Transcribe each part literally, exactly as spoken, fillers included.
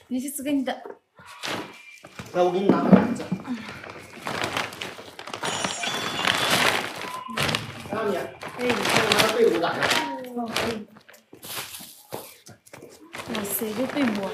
你去吃个你的。 来，我给你拿个篮子。阿米，哎，你拿个被褥打开。 哦，可以。哇塞，这被膜。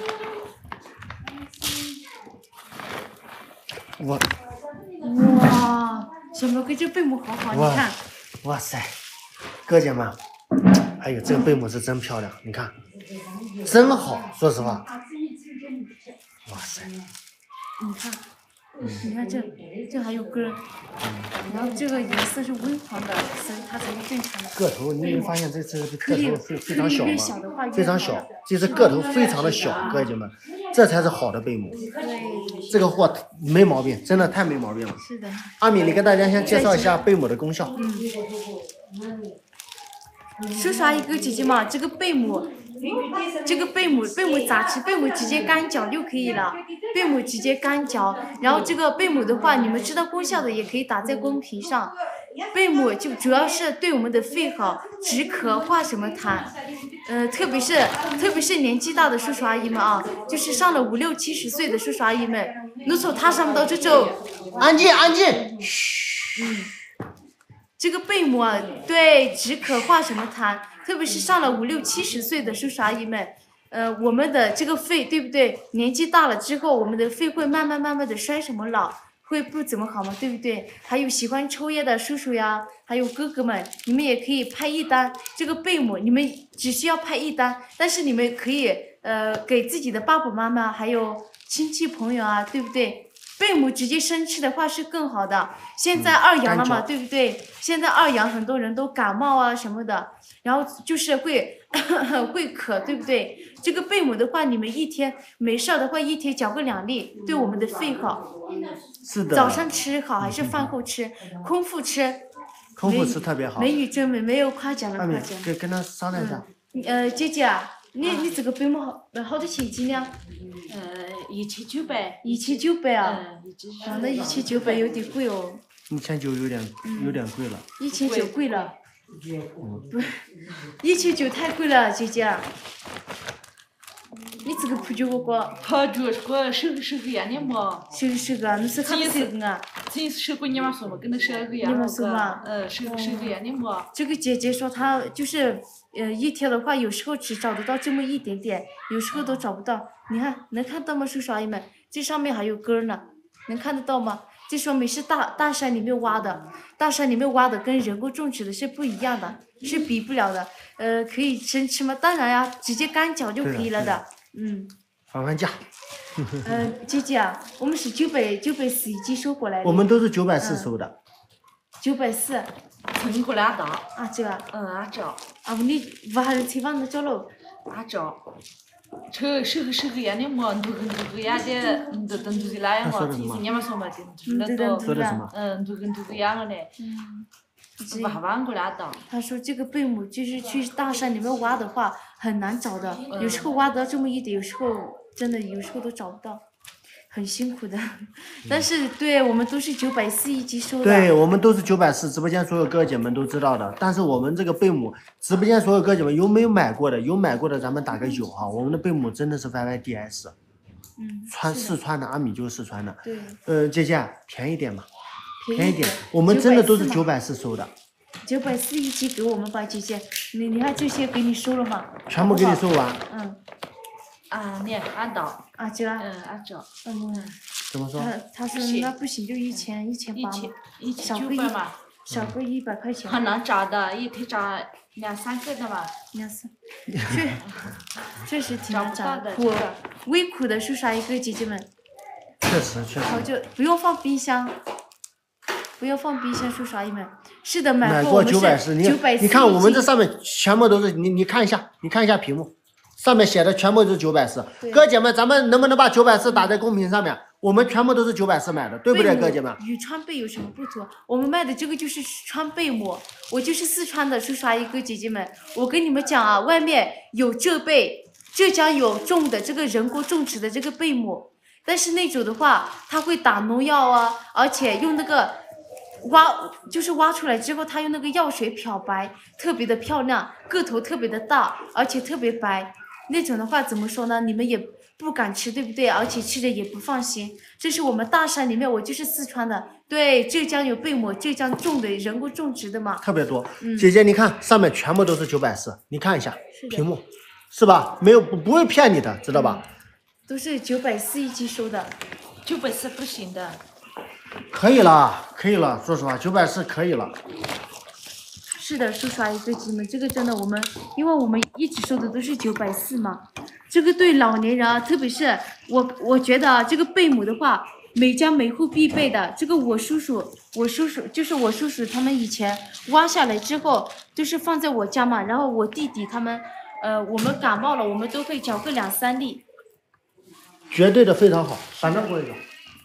我。 哇，小毛哥这被膜好好，你看。 哇塞，哥姐们，哎呦，这个被膜是真漂亮，你看，真好，说实话。哇塞。 你看，你看这这还有根儿，然后这个颜色是微黄的，所以它才是正常的。 个头，你没发现这这个头非非常小吗？非常小，这是个头非常的小，哥姐们，这才是好的被膜。 对， 这个货没毛病，真的太没毛病了。 是的。 阿米，你跟大家先介绍一下被膜的功效。 嗯。叔叔阿姨哥姐姐们，这个被膜。这个被膜，被膜咋吃？被膜直接干嚼就可以了。被膜直接干嚼，然后这个被膜的话，你们知道功效的也可以打在公屏上。被膜就主要是对我们的肺好，止咳化什么痰，呃，特别是特别是年纪大的叔叔阿姨们啊，就是上了五六七十岁的叔叔阿姨们，你说他上不到这种， 安静安静，嘘。 嗯。这个被膜对止咳化什么痰，特别是上了五六七十岁的叔叔阿姨们，呃，我们的这个肺对不对？年纪大了之后，我们的肺会慢慢慢慢的衰什么老，会不怎么好嘛，对不对？还有喜欢抽烟的叔叔呀，还有哥哥们，你们也可以拍一单这个被膜，你们只需要拍一单，但是你们可以呃给自己的爸爸妈妈还有亲戚朋友啊，对不对？被膜直接生吃的话是更好的。现在二阳了嘛，对不对？现在二阳很多人都感冒啊什么的，然后就是会会咳，对不对？这个被膜的话，你们一天没事的话，一天嚼个两粒，对我们的肺好。 是的。 早上吃好还是饭后吃？空腹吃。 空腹吃特别好。 美女真美，没有夸奖了，夸奖。 跟跟他商量一下。 嗯、呃，姐姐啊，你你这个被膜好好多钱一斤呢？ 呃，一千九百。 一千九百啊？ 嗯，一斤。 啊，那一千九百有点贵哦。 一千九有点有点贵了。 一千九贵了。不，一千九太贵了，姐姐。你这个普救我过？ 普救过手手个呀，你么？ 手手个，你是看不手个啊？ 这是手个你们说嘛，跟那手个呀。 你们说嘛？ 嗯，手手个呀，你么？ 这个姐姐说她就是呃一天的话，有时候只找得到这么一点点，有时候都找不到。你看能看到吗，叔叔阿姨们？这上面还有根呢，能看得到吗？这说明是大大山里面挖的，大山里面挖的跟人工种植的是不一样的，是比不了的。呃，可以生吃吗？当然呀，直接干嚼就可以了的。嗯。 放放假。 呃，姐姐啊，我们是九百九百四一斤收过来的。 我们都是九百四收的。 九百四。 称过两道。 啊这啊。 嗯，俺照。 啊，你不还是采访那找了？ 俺照。手手个手个呀，你么？你个你个呀的，你都等都来么？其实你们说嘛的，就是那个，嗯，都跟都个样了嘞。嗯。挖完过两道。 他说这个被膜就是去大山里面挖的话很难找的，有时候挖得到这么一点，有时候真的有时候都找不到，很辛苦的。但是对我们都是九百四一斤收的。 对，我们都是九百四，直播间所有哥姐们都知道的。但是我们这个被膜，直播间所有哥姐们有没有买过的？有买过的咱们打个有哈。我们的被膜真的是 Y Y D S。 嗯。 川四川的，阿米就是四川的。 对。 呃，姐姐便宜点嘛。 便宜点，我们真的都是九百四收的。 九百四一斤给我们吧，姐姐，你你看这些给你收了吗？ 全部给你收完。 嗯。 啊，你按到。 啊，这啊。 嗯，按照。 嗯。 怎么说？ 他他说那不行，就一千一千八嘛。 一千九百嘛。 少个一百块钱。 还能炸的，一天炸两三个的嘛。 两三。确确实挺难炸的，苦微苦的叔叔阿姨哥姐姐们。 确实确实。 好就不用放冰箱，不用放冰箱，叔叔阿姨们。是的，买过九百四，你你看我们这上面全部都是你你看一下，你看一下屏幕，上面写的全部都是九百四。哥姐们，咱们能不能把九百四打在公屏上面？我们全部都是九百四买的，对不对，哥姐们？ 与川贝有什么不同？我们卖的这个就是川贝膜，我就是四川的叔叔阿姨哥姐姐们，我跟你们讲啊，外面有浙贝，浙江有种的这个人工种植的这个贝膜，但是那种的话，它会打农药啊，而且用那个。挖就是挖出来之后，它用那个药水漂白，特别的漂亮，个头特别的大，而且特别白。那种的话怎么说呢？你们也不敢吃，对不对？而且吃着也不放心。这是我们大山里面，我就是四川的，对，浙江有贝母，浙江种的人工种植的嘛， 特别多。 嗯、 姐姐，你看上面全部都是九百四，你看一下屏幕， 是吧？没有不不会骗你的，知道吧？ 嗯、都是九百四一斤收的， 九百四不行的。 可以了，可以了，说实话，九百四可以了。 是的，叔叔阿姨对姐们，这个真的我们，因为我们一直收的都是九百四嘛，这个对老年人啊，特别是我，我觉得啊，这个贝母的话，每家每户必备的。这个我叔叔，我叔叔就是我叔叔他们以前挖下来之后，就是放在我家嘛，然后我弟弟他们，呃，我们感冒了，我们都会嚼个两三粒。 绝对的非常好，反正不会的。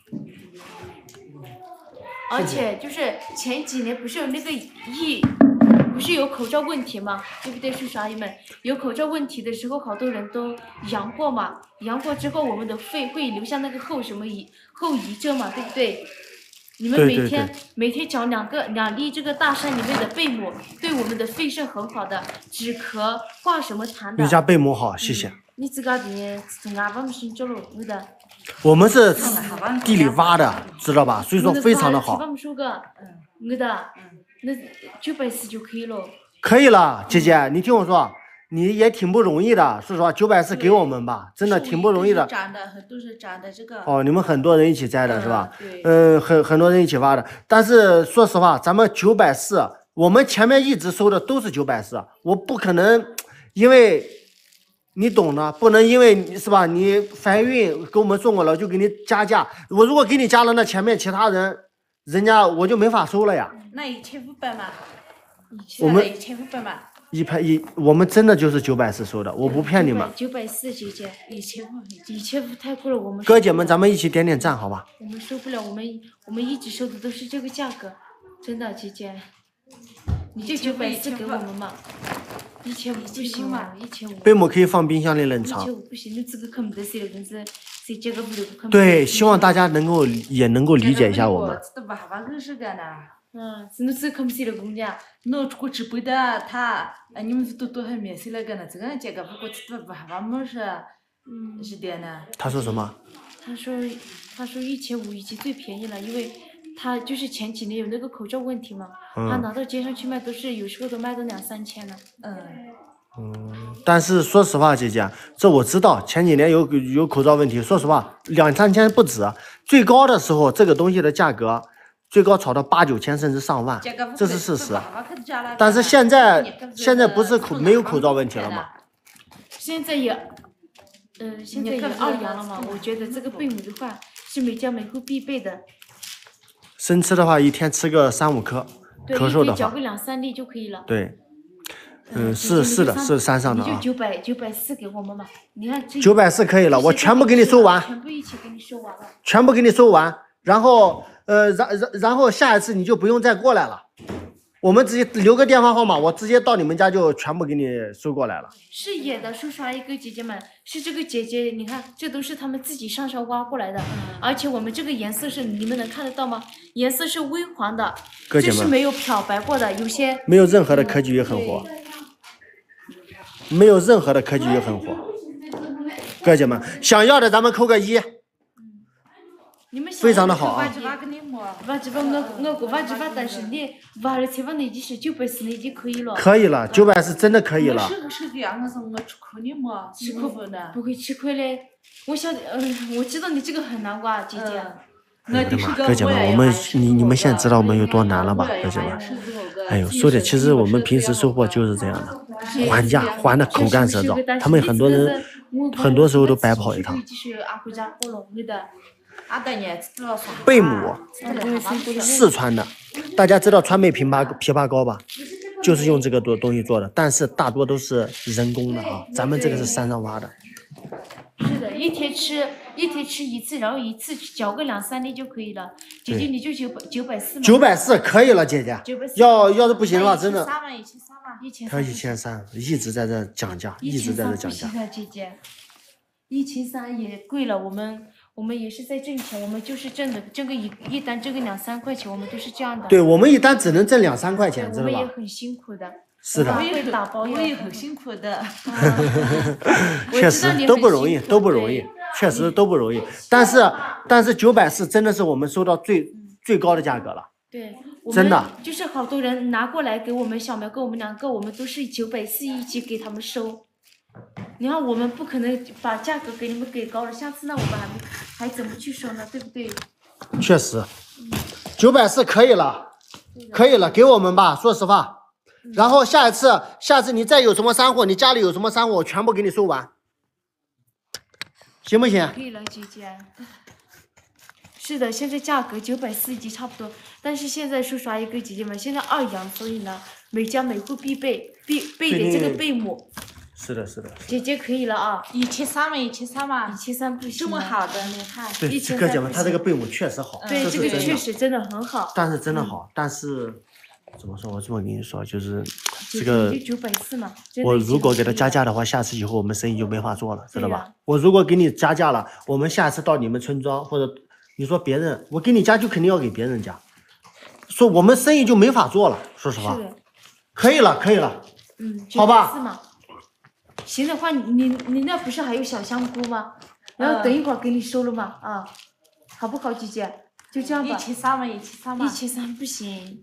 而且就是前几年不是有那个疫，不是有口罩问题嘛，对不对，叔叔阿姨们？有口罩问题的时候，好多人都阳过嘛，阳过之后，我们的肺会留下那个后什么遗后遗症嘛，对不对？你们每天对对对每天嚼两个两粒这个大山里面的贝母，对我们的肺是很好的，止咳化什么痰的。 你家贝母好，谢谢。 嗯、你自个边从俺们寻找了有的。 我们是地里挖的，知道吧？所以说非常的好。 我说个，嗯，我的，那九百四就可以了。 可以了，姐姐，你听我说，你也挺不容易的，说实话，九百四给我们吧，真的挺不容易的。 长的，都是长的这个。 哦，你们很多人一起栽的是吧？ 对。 嗯，很很多人一起挖的，但是说实话，咱们九百四，我们前面一直收的都是九百四，我不可能，因为。你懂的，不能因为是吧？你怀孕给我们送过来就给你加价。我如果给你加了，那前面其他人，人家我就没法收了呀。 那一千五百嘛， 我们一千五百嘛， 一排一，我们真的就是九百四收的，我不骗你们。 九百四姐姐，一千五，一千五太贵了，我们。 哥姐们，咱们一起点点赞，好吧？ 我们收不了，我们我们一直收的都是这个价格，真的姐姐，你就九百四给我们嘛。一千五不行嘛，一千五。 贝母可以放冰箱里冷藏。 一千五不行，你这个可没得谁了，真是谁这个不留可。 对，希望大家能够也能够理解一下我们。 这娃娃更是干的。 嗯，是你这可没谁了姑娘。 那过去不的他，你们都都很面谁了干的？这个这个不过这娃娃么是，嗯，是的呢。 他说什么？ 他说，他说一千五已经最便宜了，因为。他就是前几年有那个口罩问题嘛，嗯、他拿到街上去卖都是有时候都卖到两三千了。嗯。 嗯，但是说实话，姐姐，这我知道，前几年有有口罩问题，说实话，两三千不止，最高的时候这个东西的价格最高炒到八九千甚至上万，这是事实。但是现在现在不是口没有口罩问题了吗？ 现在也，嗯、呃，现在也二阳了嘛。我觉得这个贝母的话是每家每户必备的。 生吃的话，一天吃个三五颗，咳嗽的话， 嚼个两三粒就可以了。 对，嗯，是是的，是山上的啊。 你就九百九百四给我们嘛，你看这。 九百四可以了，我全部给你收完。 全部一起给你收完了。 全部给你收完，然后呃，然然然后下一次你就不用再过来了，我们直接留个电话号码，我直接到你们家就全部给你收过来了。 是野的，叔叔阿姨哥姐姐们，是这个姐姐，你看这都是他们自己上山挖过来的，嗯、而且我们这个颜色是你们能看得到吗？颜色是微黄的， 哥姐们， 这是没有漂白过的，有些没有任何的科技与狠活，没有任何的科技与狠活。哥姐们，想要的咱们扣个一。 你们非常的好啊！ 挖几挖我我我挖几挖，但是你挖了才挖那几是九百四那就可以了。 可以了，九百是真的可以了。 是是这样子，我吃亏的嘛，吃亏的。 不会吃亏嘞，我晓得，嗯，我知道你这个很难挖，姐姐。 哎呀妈，哥姐们，我们你你们现在知道我们有多难了吧，哥姐们？哎呦，说的其实我们平时收获就是这样的，还价还的口干舌燥，他们很多人很多时候都白跑一趟。贝母，四川的，大家知道川贝枇杷枇杷膏吧？就是用这个东东西做的，但是大多都是人工的啊，咱们这个是山上挖的。 是的，一天吃一天吃一次，然后一次嚼个两三粒就可以了。姐姐你就九百九百四吗？ 九百四可以了，姐姐。要要是不行的话，真的。 三万一千三万， 一千他一千三，一直在这降价，一直在这降价。 姐姐，一千三也贵了，我们。我们也是在挣钱，我们就是挣的，挣个一一单挣个两三块钱，我们都是这样的。 对，我们一单只能挣两三块钱，知道吧？ 我们也很辛苦的。 是的。 我也打包，我也很辛苦的。 确实都不容易，都不容易。 确实都不容易。但是但是九百四真的是我们收到最最高的价格了。 对，我真的们就是好多人拿过来给我们小苗，跟我们两个，我们都是九百四一级给他们收。你看，我们不可能把价格给你们给高了，下次那我们还还怎么去收呢？对不对？ 确实，九百四可以了，可以了，给我们吧。说实话，然后下一次，下次你再有什么山货，你家里有什么山货，我全部给你收完，行不行？ 可以了，姐姐。是的，现在价格九百四一级差不多，但是现在说啥一个姐姐们，现在二阳，所以呢，每家每户必备必备的这个贝母。 是的，是的。 姐姐可以了啊， 一千三嘛，一千三嘛， 一千三不行。 这么好的，你看。 对， 一千哥姐们， 三不行他这个贝母确实好， 对，这个这是真的。 确实真的很好。 但是真的好，但是怎么说？我这么跟你说，就是姐姐这个你就九百四嘛。真的我已经如果给他可以了加价的话，下次以后我们生意就没法做了，知道吧？ 对呀我如果给你加价了，我们下次到你们村庄或者你说别人，我给你加就肯定要给别人加，说我们生意就没法做了。说实话是，的， 可以了，可以了， 嗯， 好吧是嘛？行的话，你你你那不是还有小香菇吗？然后等一会儿给你收了嘛，啊，好不好，姐姐？就这样吧。 一千三嘛，一千三嘛。 一千三不行，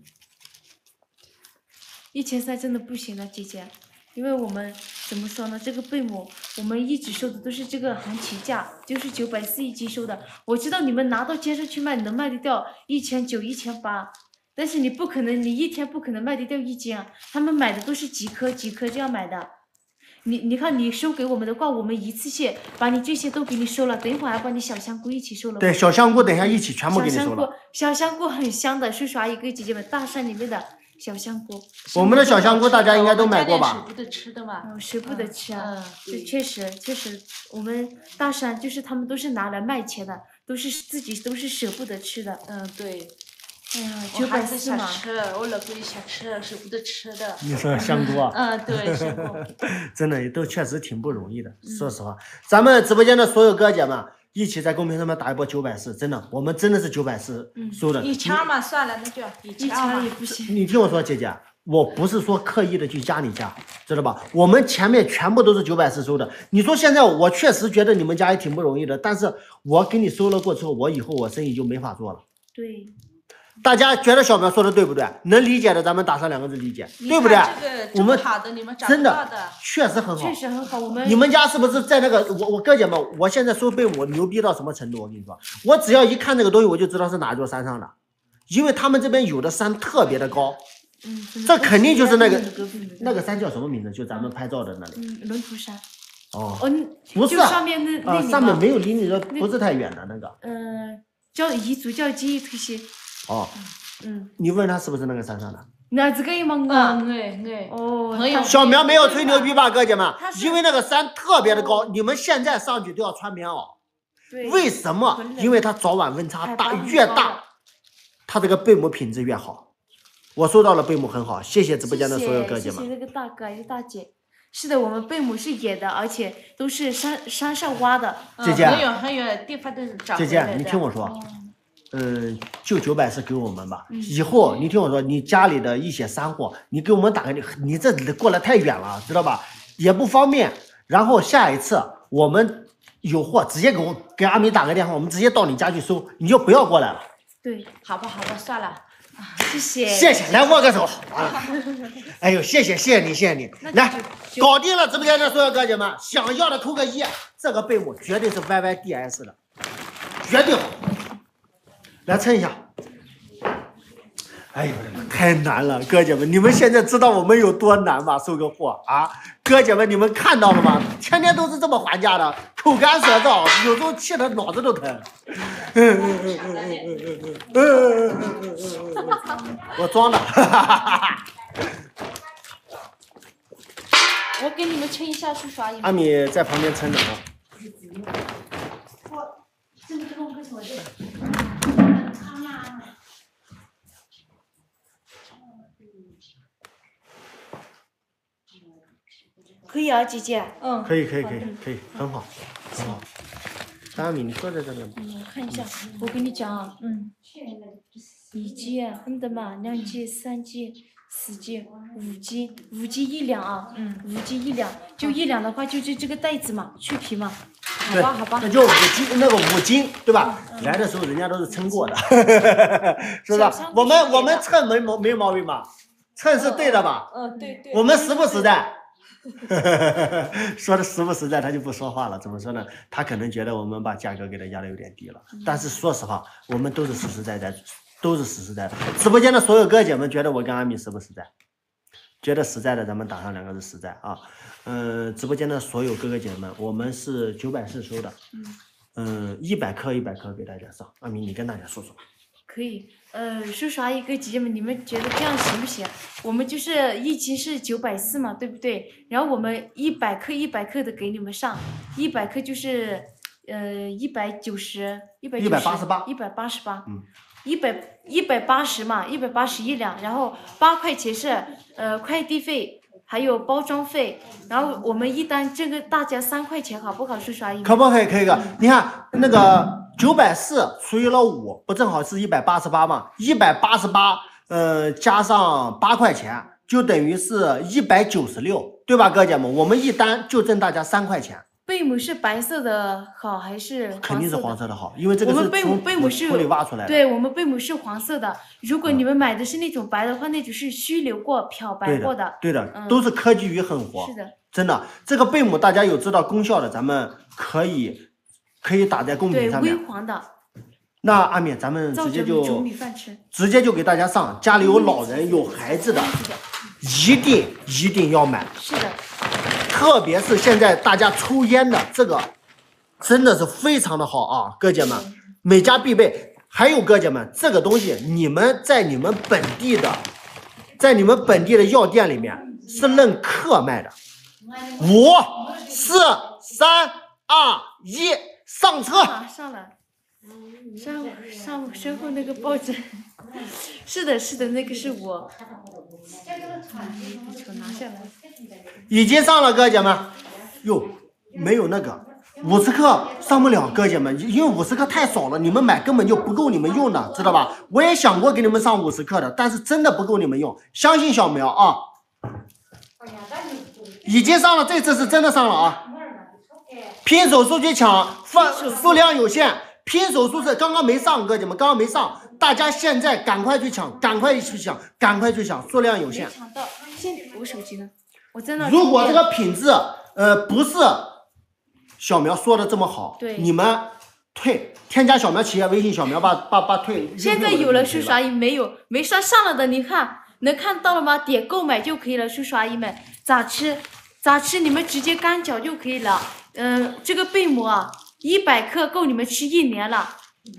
一千三真的不行了，姐姐，因为我们怎么说呢？这个贝母我们一直收的都是这个行情价，就是九百四一斤收的。我知道你们拿到街上去卖，能卖得掉一千九、一千八，但是你不可能，你一天不可能卖得掉一斤啊。他们买的都是几颗几颗这样买的。你你看，你收给我们的话，我们一次性把你这些都给你收了，等一会儿还把你小香菇一起收了。 对，小香菇等一下一起全部给你小香菇收了。， 小香菇很香的，叔叔阿姨给姐姐们，大山里面的小香菇， 我们的小香菇大家应该都买过吧？ 舍不得吃的嘛。 嗯，舍不得吃啊。 嗯， 这对。 确实确实，我们大山就是他们都是拿来卖钱的，都是自己都是舍不得吃的。 嗯，对。 哎呀， 我九百孩子四嘛。 想吃，我老公也想吃，舍不得吃的。 你说香菇啊？ 嗯，对，香菇。 真的都确实挺不容易的， 嗯说实话，咱们直播间的所有哥姐们一起在公屏上面打一波九百四，真的，我们真的是九百四收的。 一千嘛，算了，那就一一千嘛千也。不行。 你听我说，姐姐，我不是说刻意的去加你价，知道吧？我们前面全部都是九百四收的。你说现在我确实觉得你们家也挺不容易的，但是我给你收了过之后，我以后我生意就没法做了。 对。 大家觉得小苗说的对不对？能理解的咱们打上两个字理解，对不对？我们好的，你们找真的不到的。 确实很好， 确实很好。我们你们家是不是在那个我我哥姐们，我现在收贝母牛逼到什么程度？我跟你说，我只要一看这个东西，我就知道是哪座山上的，因为他们这边有的山特别的高， 嗯， 这肯定就是那个那那个山叫什么名字？就咱们拍照的那里。 嗯，龙头山。 哦， 哦， 不是就上面那那啊， 里上面吗没有离你这不是太远的那个。 嗯，叫彝族叫基推西。 哦， 嗯， 你问他是不是那个山上的？ 那这个也忙啊。 嗯，对对。 哦， 很有小苗没有吹牛逼吧，哥姐们他？是因为那个山特别的高，你们现在上去都要穿棉袄。 对。 为什么很？冷因为它早晚温差大， 海拔很越大高的， 它这个贝母品质越好。我收到了贝母很好，谢谢直播间的所有哥姐们。 谢谢那个大哥，一个大姐。是的，我们贝母是野的，而且都是山山上挖的。 姐姐嗯很远很远地方都是找姐姐， 回来的。 你听我说， 哦嗯，就九百是给我们吧。 嗯以后你听我说，你家里的一些山货，你给我们打个，你这里过来太远了，知道吧？也不方便。然后下一次我们有货，直接给我给阿米打个电话，我们直接到你家去收，你就不要过来了。 对， 好吧好吧，算了。 谢谢。 谢谢，来握个手。啊、哎呦，谢谢谢谢你谢谢你，来搞定了直播间的所有哥姐们，想要的扣个一，这个贝母绝对是 Y Y D S 的，绝对好。来称一下。哎呦，太难了，哥姐们，你们现在知道我们有多难吗？收个货啊，哥姐们，你们看到了吗？天天都是这么还价的，口干舌燥，有时候气得脑子都疼。我装的。 我给你们称一下叔叔阿姨。 阿米在旁边称的啊。 可以啊，姐姐。 嗯。 可以可以可以可以，很好很好。阿米，你坐在这里。 嗯，我看一下，我跟你讲啊，嗯，一斤、嗯的嘛，两斤、三斤、四斤、五斤，五斤一两啊，嗯，五斤一两，就一两的话，就是这个袋子嘛，去皮嘛， 对， 好吧好吧那就五斤，那个五斤，对吧？来的时候人家都是称过的，是不是？我们我们称没毛没毛病吧？称是对的吧？ 嗯，对对。 我们实不实在？说的实不实在，他就不说话了。怎么说呢？他可能觉得我们把价格给他压的有点低了，但是说实话，我们都是实实在在，都是实实在在。直播间的所有哥姐们觉得我跟阿米实不实在？觉得实在的，咱们打上两个字实在啊。嗯、呃，直播间的所有哥哥姐们，我们是九百四收的，嗯，一百克一百克给大家上。阿米，你跟大家说说。 可以，呃，叔叔阿姨哥姐姐们，你们觉得这样行不行？我们就是一斤是九百四嘛，对不对？然后我们一百克一百克的给你们上，一百克就是呃一百九十，一百一百八十八， 一百八十八， 嗯， 一百一百八十嘛，一百八十一两，然后八块钱是呃快递费。还有包装费，然后我们一单这个大家三块钱，好不好，叔叔阿姨？ 可不可以？可以的。你看那个九百四除以了五，不正好是一百八十八吗？一百八十八，呃，加上八块钱，就等于是一百九十六，对吧，哥姐们？我们一单就挣大家三块钱。 贝母是白色的好还是黄色的？ 肯定是黄色的好，因为这个是我们贝母贝母是土里挖出来的。 对，我们贝母是黄色的。如果你们买的是那种白的话，那种是虚流过、漂白过的。 对的，对的， 嗯、 都是科技与狠活。 是的， 真的，这个贝母大家有知道功效的，咱们可以可以打在公屏上面。 对，微黄的。 那阿敏，咱们直接就煮米饭吃， 直接就给大家上。家里有老人、有孩子的，一定一定要买。 是的。 特别是现在大家抽烟的这个，真的是非常的好啊，哥姐们，每家必备。还有哥姐们，这个东西你们在你们本地的，在你们本地的药店里面是论克卖的。五、四、三、二、一，上车！ 啊、上了。上上身后那个抱枕，是的，是的，那个是我。手拿下来。 已经上了，哥姐们。哟，没有那个五十克上不了，哥姐们，因为五十克太少了，你们买根本就不够你们用的，知道吧？我也想过给你们上五十克的，但是真的不够你们用。相信小苗啊，已经上了，这次是真的上了啊。拼手速去抢，放数量有限。拼手速是刚刚没上，哥姐们，刚刚没上，大家现在赶快去抢，赶快去抢，赶快去抢，数量有限。 抢到，现我手机呢？我在那。 如果这个品质，呃，不是小苗说的这么好， 对， 你们退，添加小苗企业微信，小苗把把把退。 现在有了，叔叔阿姨没有没上上了的，你看能看到了吗？点购买就可以了，叔叔阿姨们，咋吃咋吃？你们直接干嚼就可以了。嗯、呃，这个贝母啊。一百克够你们吃一年了，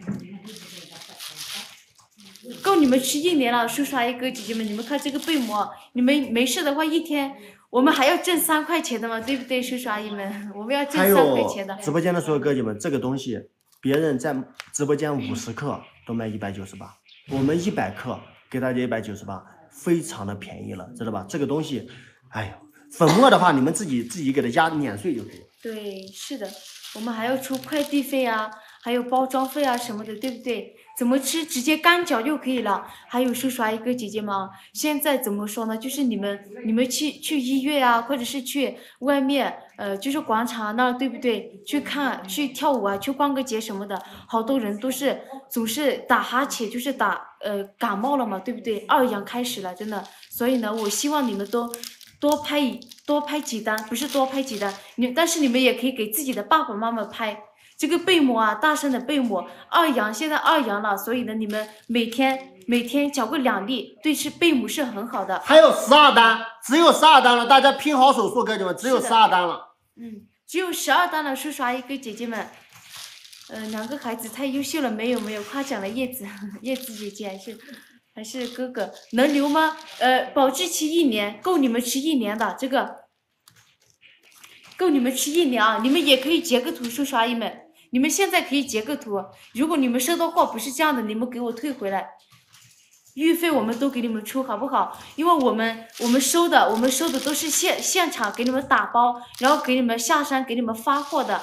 够你们吃一年了，叔叔阿姨哥姐姐们，你们看这个贝母，你们没事的话一天我们还要挣三块钱的嘛，对不对，叔叔阿姨们？我们要挣三块钱的。 直播间的所有哥姐们，这个东西别人在直播间五十克都卖一百九十八，我们一百克给大家一百九十八，非常的便宜了，知道吧？这个东西，哎呦，粉末的话你们自己自己给它压碾碎就可以了。 对，是的。我们还要出快递费啊，还有包装费啊什么的，对不对？怎么吃？直接干嚼就可以了。还有叔叔阿姨哥姐姐们，现在怎么说呢？就是你们你们去去医院啊，或者是去外面，呃，就是广场那儿，对不对？去看去跳舞啊，去逛个街什么的，好多人都是总是打哈欠，就是打呃感冒了嘛，对不对？二阳开始了，真的。所以呢，我希望你们都。多拍一多拍几单，不是多拍几单，你但是你们也可以给自己的爸爸妈妈拍这个贝母啊，大声的贝母二阳，现在二阳了，所以呢，你们每天每天嚼个两粒，对吃贝母是很好的。 还有十二单，只有十二单了，大家拼好手速，哥姐们，只有十二单了。 嗯，只有十二单了，叔叔阿姨跟姐姐们，呃，两个孩子太优秀了，没有没有夸奖了叶子，叶子姐姐还是。还是哥哥能留吗？呃，保质期一年，够你们吃一年的，这个够你们吃一年啊！你们也可以截个图，叔叔阿姨们，你们现在可以截个图。如果你们收到货不是这样的，你们给我退回来，运费我们都给你们出，好不好？因为我们我们收的，我们收的都是现现场给你们打包，然后给你们下山给你们发货的。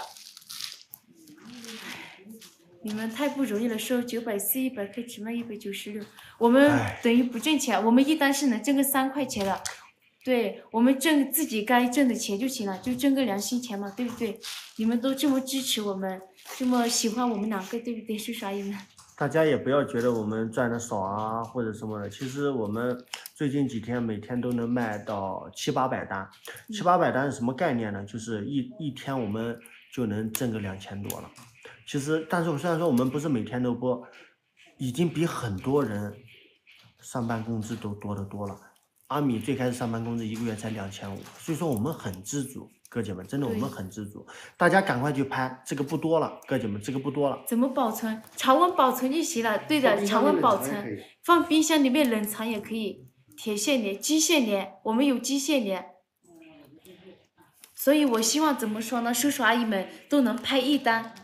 你们太不容易了，收九百四一百克只卖一百九十六，我们等于不挣钱，我们一单是能挣个三块钱的。 对，我们挣自己该挣的钱就行了，就挣个良心钱嘛，对不对？你们都这么支持我们，这么喜欢我们两个，对不对，叔叔阿姨们？ 大家也不要觉得我们赚的少啊，或者什么的。其实我们最近几天每天都能卖到七八百单，七八百单是什么概念呢？就是一一天我们就能挣个两千多了。其实，但是虽然说我们不是每天都播，已经比很多人上班工资都多得多了。阿米最开始上班工资一个月才两千五，所以说我们很知足。哥姐们，真的我们很知足，大家赶快去拍，这个不多了，哥姐们，这个不多了。 怎么保存？常温保存就行了。对的，常温保存，放冰箱里面冷藏也可以。铁线莲、机械莲，我们有机械莲，所以我希望怎么说呢？叔叔阿姨们都能拍一单，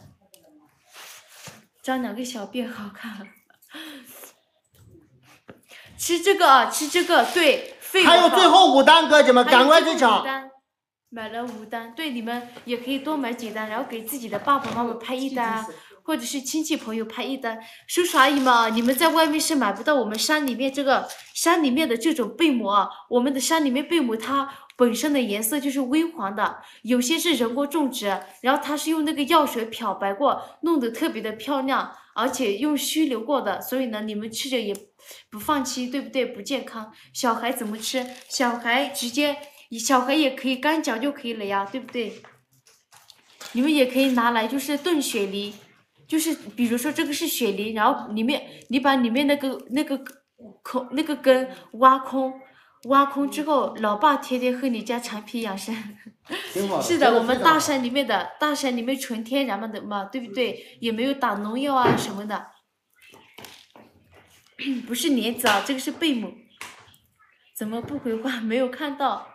长两个小辫好看。吃这个啊，吃这个，对， 还有最后五单，哥姐们，赶快去抢。 买了五单，对，你们也可以多买几单，然后给自己的爸爸妈妈拍一单，或者是亲戚朋友拍一单。叔叔阿姨们啊，你们在外面是买不到我们山里面这个山里面的这种贝母啊。我们的山里面贝母它本身的颜色就是微黄的，有些是人工种植，然后它是用那个药水漂白过，弄得特别的漂亮，而且用须留过的，所以呢，你们吃着也不放弃，对不对？不健康。小孩怎么吃？小孩直接。小孩也可以干嚼就可以了呀，对不对？你们也可以拿来就是炖雪梨，就是比如说这个是雪梨，然后里面你把里面那个那个空那个根挖空，挖空之后，老爸天天喝你家陈皮养生。是的，我们大山里面的大山里面纯天然嘛的嘛，对不对？也没有打农药啊什么的。不是莲子啊，这个是贝母。怎么不回话？没有看到。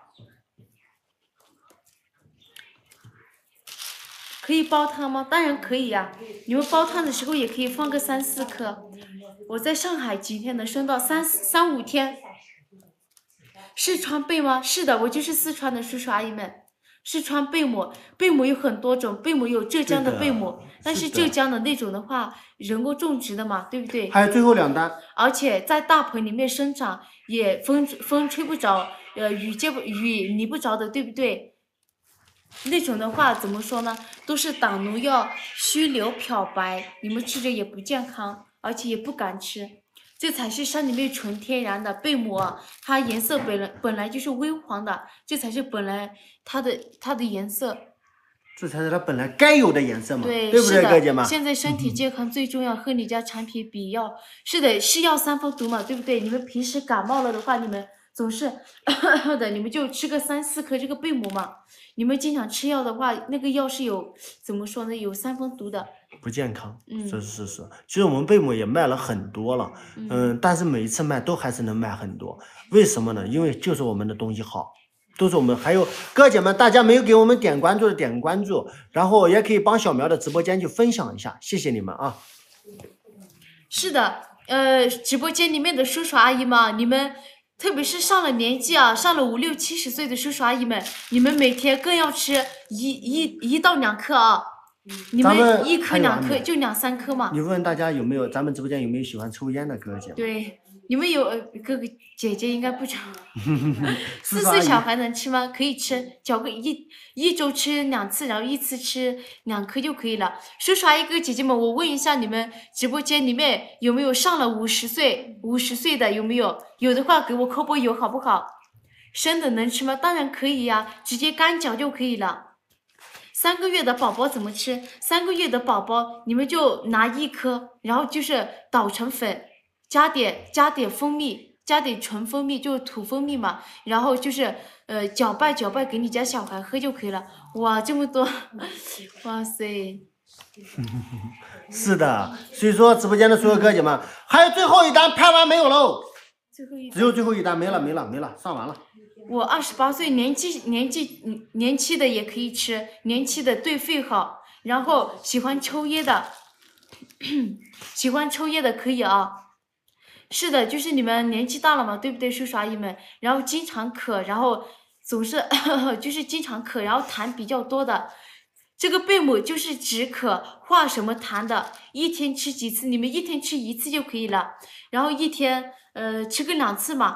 可以煲汤吗？当然可以呀、啊。你们煲汤的时候也可以放个三四颗。我在上海几天能升到三三五天。四川贝吗？是的，我就是四川的叔叔阿姨们。四川贝母，贝母有很多种，贝母有浙江的贝母，但是浙江的那种的话，人工种植的嘛，对不对？ 还有最后两单。 而且在大棚里面生长，也风风吹不着，呃，雨接不雨淋不着的，对不对？那种的话怎么说呢？都是打农药、须留、漂白，你们吃着也不健康，而且也不敢吃。这才是山里面纯天然的贝母啊，它颜色本来本来就是微黄的，这才是本来它的它的颜色。 这才是它本来该有的颜色嘛， 对， 对不对，哥姐们？ 现在身体健康最重要，喝你家产品比药，是的，是药三分毒嘛，对不对？你们平时感冒了的话，你们总是的，你们就吃个三四颗这个贝母嘛。你们经常吃药的话，那个药是有怎么说呢？有三分毒的， 不健康。 嗯， 是是是。其实我们贝母也卖了很多了，嗯，嗯但是每一次卖都还是能卖很多。为什么呢？因为就是我们的东西好，都是我们。还有哥姐们，大家没有给我们点关注的点关注，然后也可以帮小苗的直播间去分享一下，谢谢你们啊。 是的，呃，直播间里面的叔叔阿姨们，你们。特别是上了年纪啊，上了五六七十岁的叔叔阿姨们，你们每天更要吃一一一到两颗啊，你们一颗两颗就两三颗嘛。 你问问大家有没有，咱们直播间有没有喜欢抽烟的哥姐？ 对，你们有哥哥姐姐应该不抽。四岁小孩能吃吗？可以吃，嚼个一一周吃两次，然后一次吃两颗就可以了。叔叔阿姨哥姐姐们，我问一下你们直播间里面有没有上了五十岁五十岁的有没有？有的话给我扣波油好不好？生的能吃吗？当然可以呀、啊，直接干嚼就可以了。三个月的宝宝怎么吃？三个月的宝宝你们就拿一颗，然后就是捣成粉，加点加点蜂蜜，加点纯蜂蜜，就是土蜂蜜嘛，然后就是呃搅拌搅拌给你家小孩喝就可以了。哇，这么多，哇塞！ 是的，所以说直播间的所有哥姐们，还有最后一单拍完没有喽？ 最后一只有最后一单，没了没了没了，上完了。 我二十八岁，年纪年纪年期的也可以吃，年期的对肺好。然后喜欢抽烟的，喜欢抽烟的可以啊。是的，就是你们年纪大了嘛，对不对，叔叔阿姨们？然后经常渴，然后总是就是经常渴，然后痰比较多的。这个贝母就是止渴化什么痰的，一天吃几次？你们一天吃一次就可以了，然后一天呃吃个两次嘛，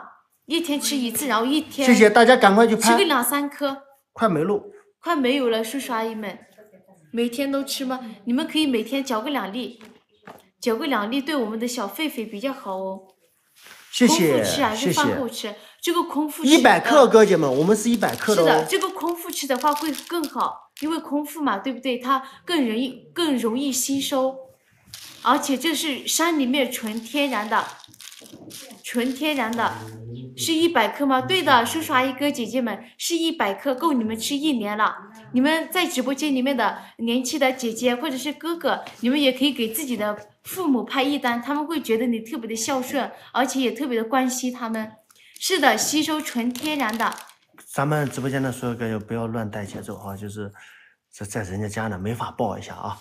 一天吃一次，然后一天谢谢大家，赶快去拍。 吃个两三颗。 快没了。 快没有了，叔叔阿姨们，每天都吃吗？你们可以每天嚼个两粒，嚼个两粒对我们的小狒狒比较好哦。 谢谢， 空腹吃还是饭后吃？这个空腹吃。 一百克，哥姐们，我们是一百克的哦。 是的，这个空腹吃的话会更好，因为空腹嘛，对不对？它更容易更容易吸收，而且这是山里面纯天然的，纯天然的，是一百克吗？对的，叔叔阿姨哥姐姐们，是一百克，够你们吃一年了。你们在直播间里面的年轻的姐姐或者是哥哥，你们也可以给自己的父母拍一单，他们会觉得你特别的孝顺，而且也特别的关心他们。是的，吸收纯天然的。 咱们直播间的所有歌友不要乱带节奏啊，就是这在人家家呢没法抱一下啊。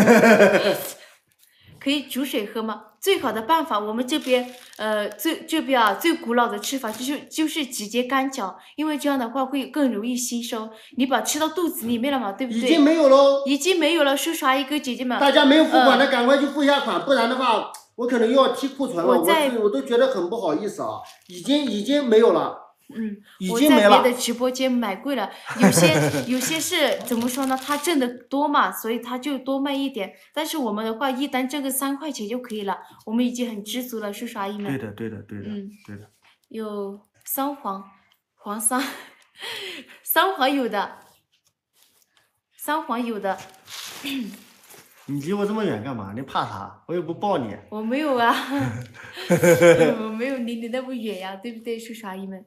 可以煮水喝吗？最好的办法，我们这边呃最这边啊最古老的吃法就是就是直接干嚼，因为这样的话会更容易吸收。你把吃到肚子里面了嘛，对不对？ 已经没有喽， 已经没有了，叔叔阿姨哥姐姐们。 大家没有付款的、呃、赶快去付一下款，不然的话我可能又要提库存了。我我, 我都觉得很不好意思啊，已经已经没有了。 嗯， 已经没了。 我在别的直播间买贵了，有些有些是怎么说呢？他挣的多嘛，所以他就多卖一点。但是我们的话，一单挣个三块钱就可以了，我们已经很知足了，叔叔阿姨们。 对的，对的，对的， 嗯， 对的。 有桑黄，黄桑，桑黄有的，桑黄有的。 你离我这么远干嘛？你怕啥？我又不抱你。 我没有啊，我没有离你那么远呀，对不对，叔叔阿姨们？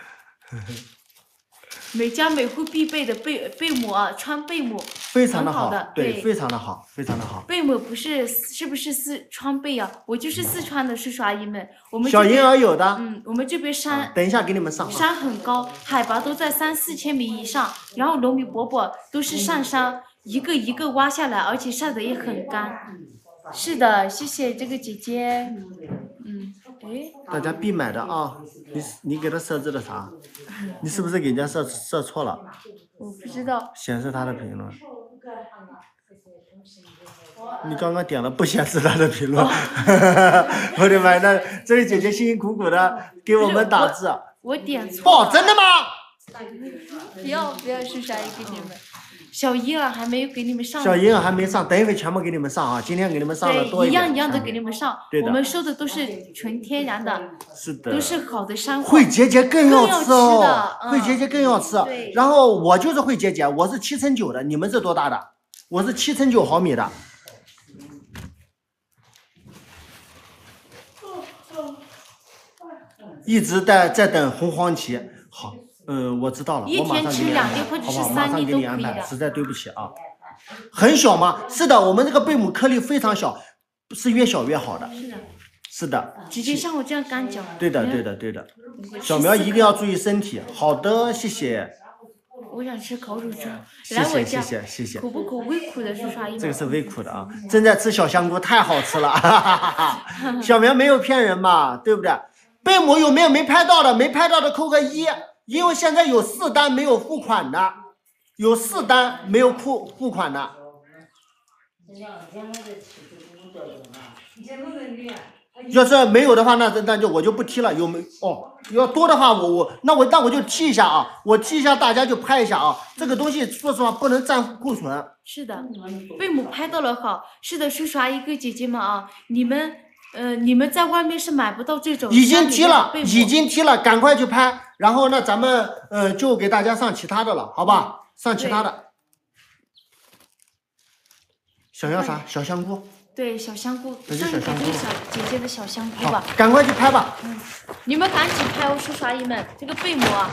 每家每户必备的被被母啊，穿被母， 非常的好的， 对， 非常的好，非常的好。 被母不是是不是四川贝啊？我就是四川的叔叔阿姨们，我们小婴儿有的， 嗯，我们这边山， 啊、等一下给你们上， 山很高，海拔都在三四千米以上，然后农民伯伯都是上山一个一个挖下来，而且晒得也很干。是的，谢谢这个姐姐，嗯，哎， 大家必买的啊！你你给他设置了啥？你是不是给人家设设错了？ 我不知道。 显示他的评论。你刚刚点了不显示他的评论。我的妈！那这位姐姐辛辛苦苦的给我们打字。 我, 我点错了。 哦，真的吗？ 不要不要，叔叔阿姨给你们。小婴儿还没有给你们上。 小婴儿还没上，等一会全部给你们上啊！今天给你们上的多一点。一样一样的给你们上。 对的。 我们收的都是纯天然的。 是的。 都是好的山货。 惠姐姐更要吃哦。 嗯、 惠姐姐更要吃。 对。 然后我就是惠姐姐，我是七乘九的，你们是多大的？我是七乘九毫米的。一直在在等红黄旗，好。嗯，我知道了，我马上给你安排，好不好？马上给你安排，实在对不起啊。很小吗？是的，我们这个贝母颗粒非常小，是越小越好的。 是的。 是的。 直接像我这样干嚼。 对的，对的，对的。小苗一定要注意身体。好的，谢谢。 我想吃烤乳猪， 来我家。谢谢谢谢。 苦不苦？微苦的，叔叔阿姨们。 这个是微苦的啊，正在吃小香菇，太好吃了。小苗没有骗人嘛，对不对？贝母有没有没拍到的？没拍到的扣个一。因为现在有四单没有付款的，有四单没有付付款的。要是没有的话，那那就我就不踢了。有没哦？要多的话，我我那我那我就踢一下啊！我踢一下，大家就拍一下啊！这个东西说实话不能占库存。 是的，贝母拍到了好。是的，叔叔阿姨哥姐姐们啊，你们呃你们在外面是买不到这种。 已经踢了，已经踢了，赶快去拍。然后呢，咱们呃就给大家上其他的了，好吧？上其他的。想要啥？小香菇。 对，小香菇。上给这个小姐姐的小香菇吧。 赶快去拍吧。 嗯，你们赶紧拍哦，叔叔阿姨们，这个贝母啊。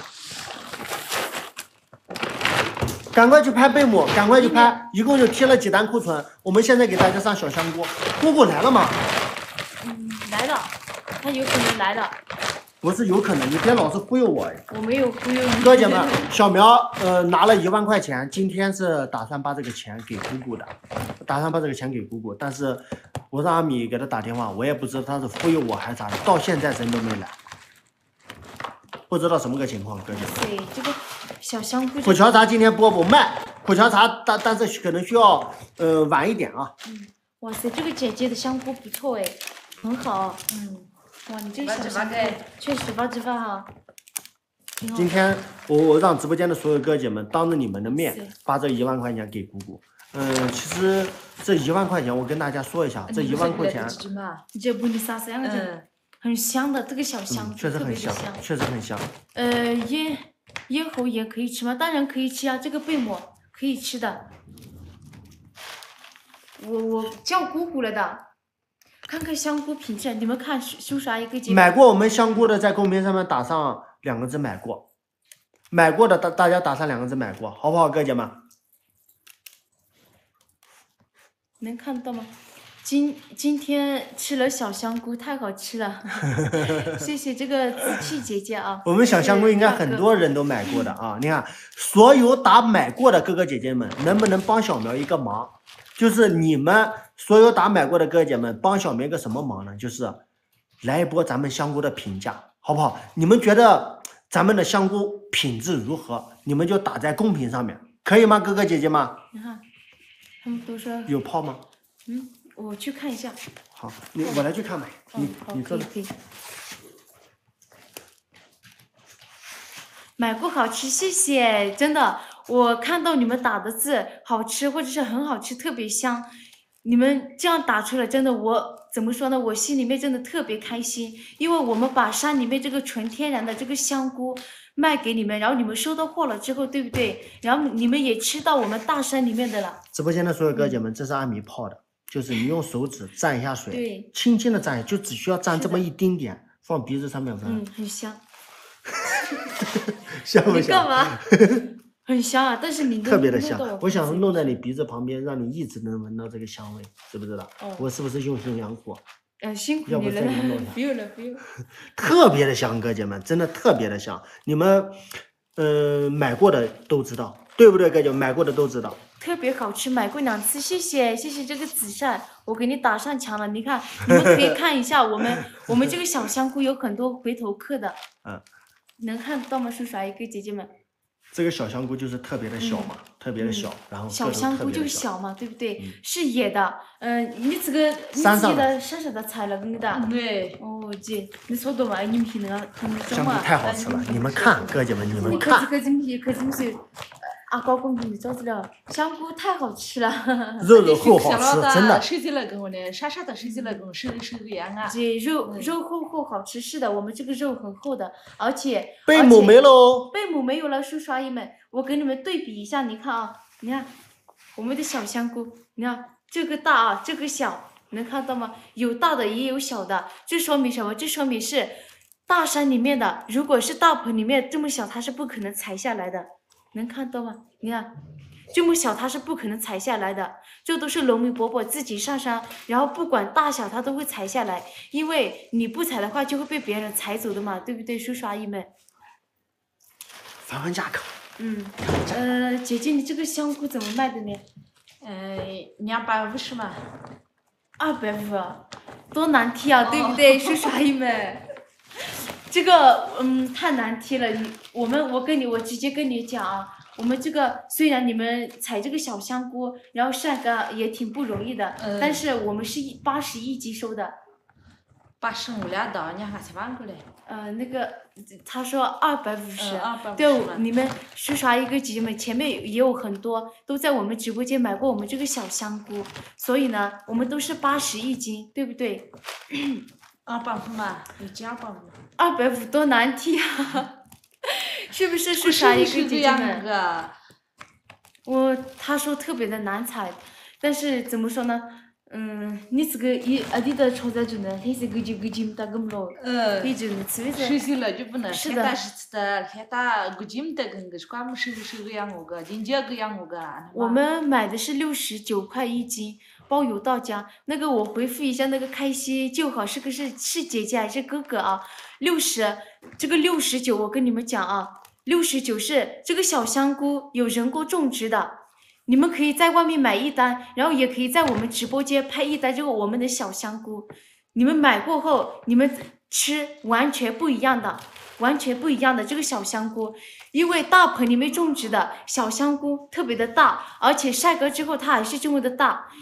赶快去拍贝母，赶快去拍，一共就贴了几单库存。我们现在给大家上小香菇。姑姑来了吗？ 嗯，来了，她有可能来了。 不是有可能，你别老是忽悠我。 我没有忽悠你。 哥姐们，小苗呃拿了一万块钱，今天是打算把这个钱给姑姑的，打算把这个钱给姑姑，但是我让阿米给他打电话，我也不知道他是忽悠我还是咋的，到现在人都没来，不知道什么个情况，哥姐们。 对，这个小香菇。 苦荞茶今天播不卖，苦荞茶但但是可能需要呃晚一点啊。 嗯，哇塞，这个姐姐的香菇不错哎，很好，嗯。 哇，你这个小香菇确实八只饭哈。 今天我我让直播间的所有哥姐们当着你们的面把这一万块钱给姑姑。嗯，其实这一万块钱我跟大家说一下，这一万块钱， 这不你啥啥样很香的这个小香， 确实很香，确实很香。 呃，咽咽喉炎可以吃吗？当然可以吃啊，这个贝母可以吃的。我我叫姑姑了的，看看香菇品质，你们看叔叔阿姨给姐买过我们香菇的，在公屏上面打上两个字买过，买过的大大家打上两个字买过，好不好，哥姐们？ 能看到吗？今今天吃了小香菇，太好吃了，谢谢这个子气姐姐啊。 我们小香菇应该很多人都买过的啊，你看，所有打买过的哥哥姐姐们，能不能帮小苗一个忙？就是你们所有打买过的哥姐们，帮小苗一个什么忙呢？就是来一波咱们香菇的评价，好不好？你们觉得咱们的香菇品质如何？你们就打在公屏上面，可以吗，哥哥姐姐们？ 你看，他们都说有泡吗？ 嗯。我去看一下。 好，你我来去看吧。你你可以可以。买过好吃，谢谢，真的，我看到你们打的字好吃，或者是很好吃，特别香，你们这样打出来，真的我怎么说呢？我心里面真的特别开心，因为我们把山里面这个纯天然的这个香菇卖给你们，然后你们收到货了之后，对不对？然后你们也吃到我们大山里面的了。 直播间的所有哥姐们，这是阿米泡的。就是你用手指蘸一下水， 对， 轻轻的蘸，就只需要蘸这么一丁点，放鼻子上面闻。 嗯，很香。 香不香？ 你干嘛？很香啊，但是你特别的香。我想弄在你鼻子旁边，让你一直能闻到这个香味，知不知道？哦、我是不是用心良苦？ 呃，辛苦你了。要不再弄一下。 不用了，不用。 特别的香，哥姐们，真的特别的香。你们，呃，买过的都知道，对不对，哥姐们？买过的都知道。 特别好吃，买过两次，谢谢谢谢这个紫扇，我给你打上墙了。你看，你们可以看一下，我们我们这个小香菇有很多回头客的， 嗯， 能看到吗？叔叔阿姨跟姐姐们， 这个小香菇就是特别的小嘛，嗯、特别的小，然后小香菇就小嘛，对不对？ 嗯、 是野的，嗯、呃，你这个你自己的山上的采了，真的。 对。 哦，姐，你说的嘛？你们听那个，他们香菇太好吃了，你们看，哥姐们，你们看。 可可怎么可怎么说？啊，高公平，你找着了，香菇太好吃了， 肉肉厚好吃，真的。 谁在那跟我呢？啥啥的，谁在那跟我手手个样啊？ 这肉肉厚厚好吃，是的，我们这个肉很厚的，而且贝母没喽， 贝母没有了，叔叔阿姨们，我给你们对比一下，你看啊，你看我们的小香菇，你看这个大啊，这个小，能看到吗？有大的也有小的，这说明什么？这说明是大山里面的，如果是大棚里面这么小，它是不可能采下来的。能看到吗？你看，这么小它是不可能采下来的，这都是农民伯伯自己上山，然后不管大小他都会采下来，因为你不采的话就会被别人采走的嘛，对不对，叔叔阿姨们？ 返还价格。 嗯，呃，姐姐，你这个香菇怎么卖的呢？ 呃，两百五十嘛。 二百五，多难听啊，对不对，叔叔阿姨们？这个嗯太难听了，你我们我跟你我直接跟你讲啊，我们这个虽然你们采这个小香菇，然后晒干也挺不容易的，嗯、但是我们是一八十一斤收的。 八十五两到，你还才万过来。 呃，那个他说二百五十， 嗯、 对，你们叔叔阿姨跟姐姐们前面也有很多都在我们直播间买过我们这个小香菇，所以呢，我们都是八十一斤，对不对？ 二百五嘛，有几二百五？ 二百五多难听啊！是不是叔叔阿姨跟姐姐们？我他说特别的难采，但是怎么说呢？嗯，你这个一阿弟的炒在着呢，黑色狗就狗就打咁咯，可以就能吃的。 谁说了就不能？ 是的。 但是吃的，看他狗就得跟个是关么收收个样我个，人家个样我个。 我们买的是六十九块一斤。包邮到家，那个我回复一下，那个开心就好，是个是是姐姐还是哥哥啊？六十，这个六十九，我跟你们讲啊，六十九是这个小香菇有人工种植的，你们可以在外面买一单，然后也可以在我们直播间拍一单这个我们的小香菇，你们买过后，你们吃完全不一样的，完全不一样的这个小香菇，因为大棚里面种植的小香菇特别的大，而且晒干之后它还是这么的大。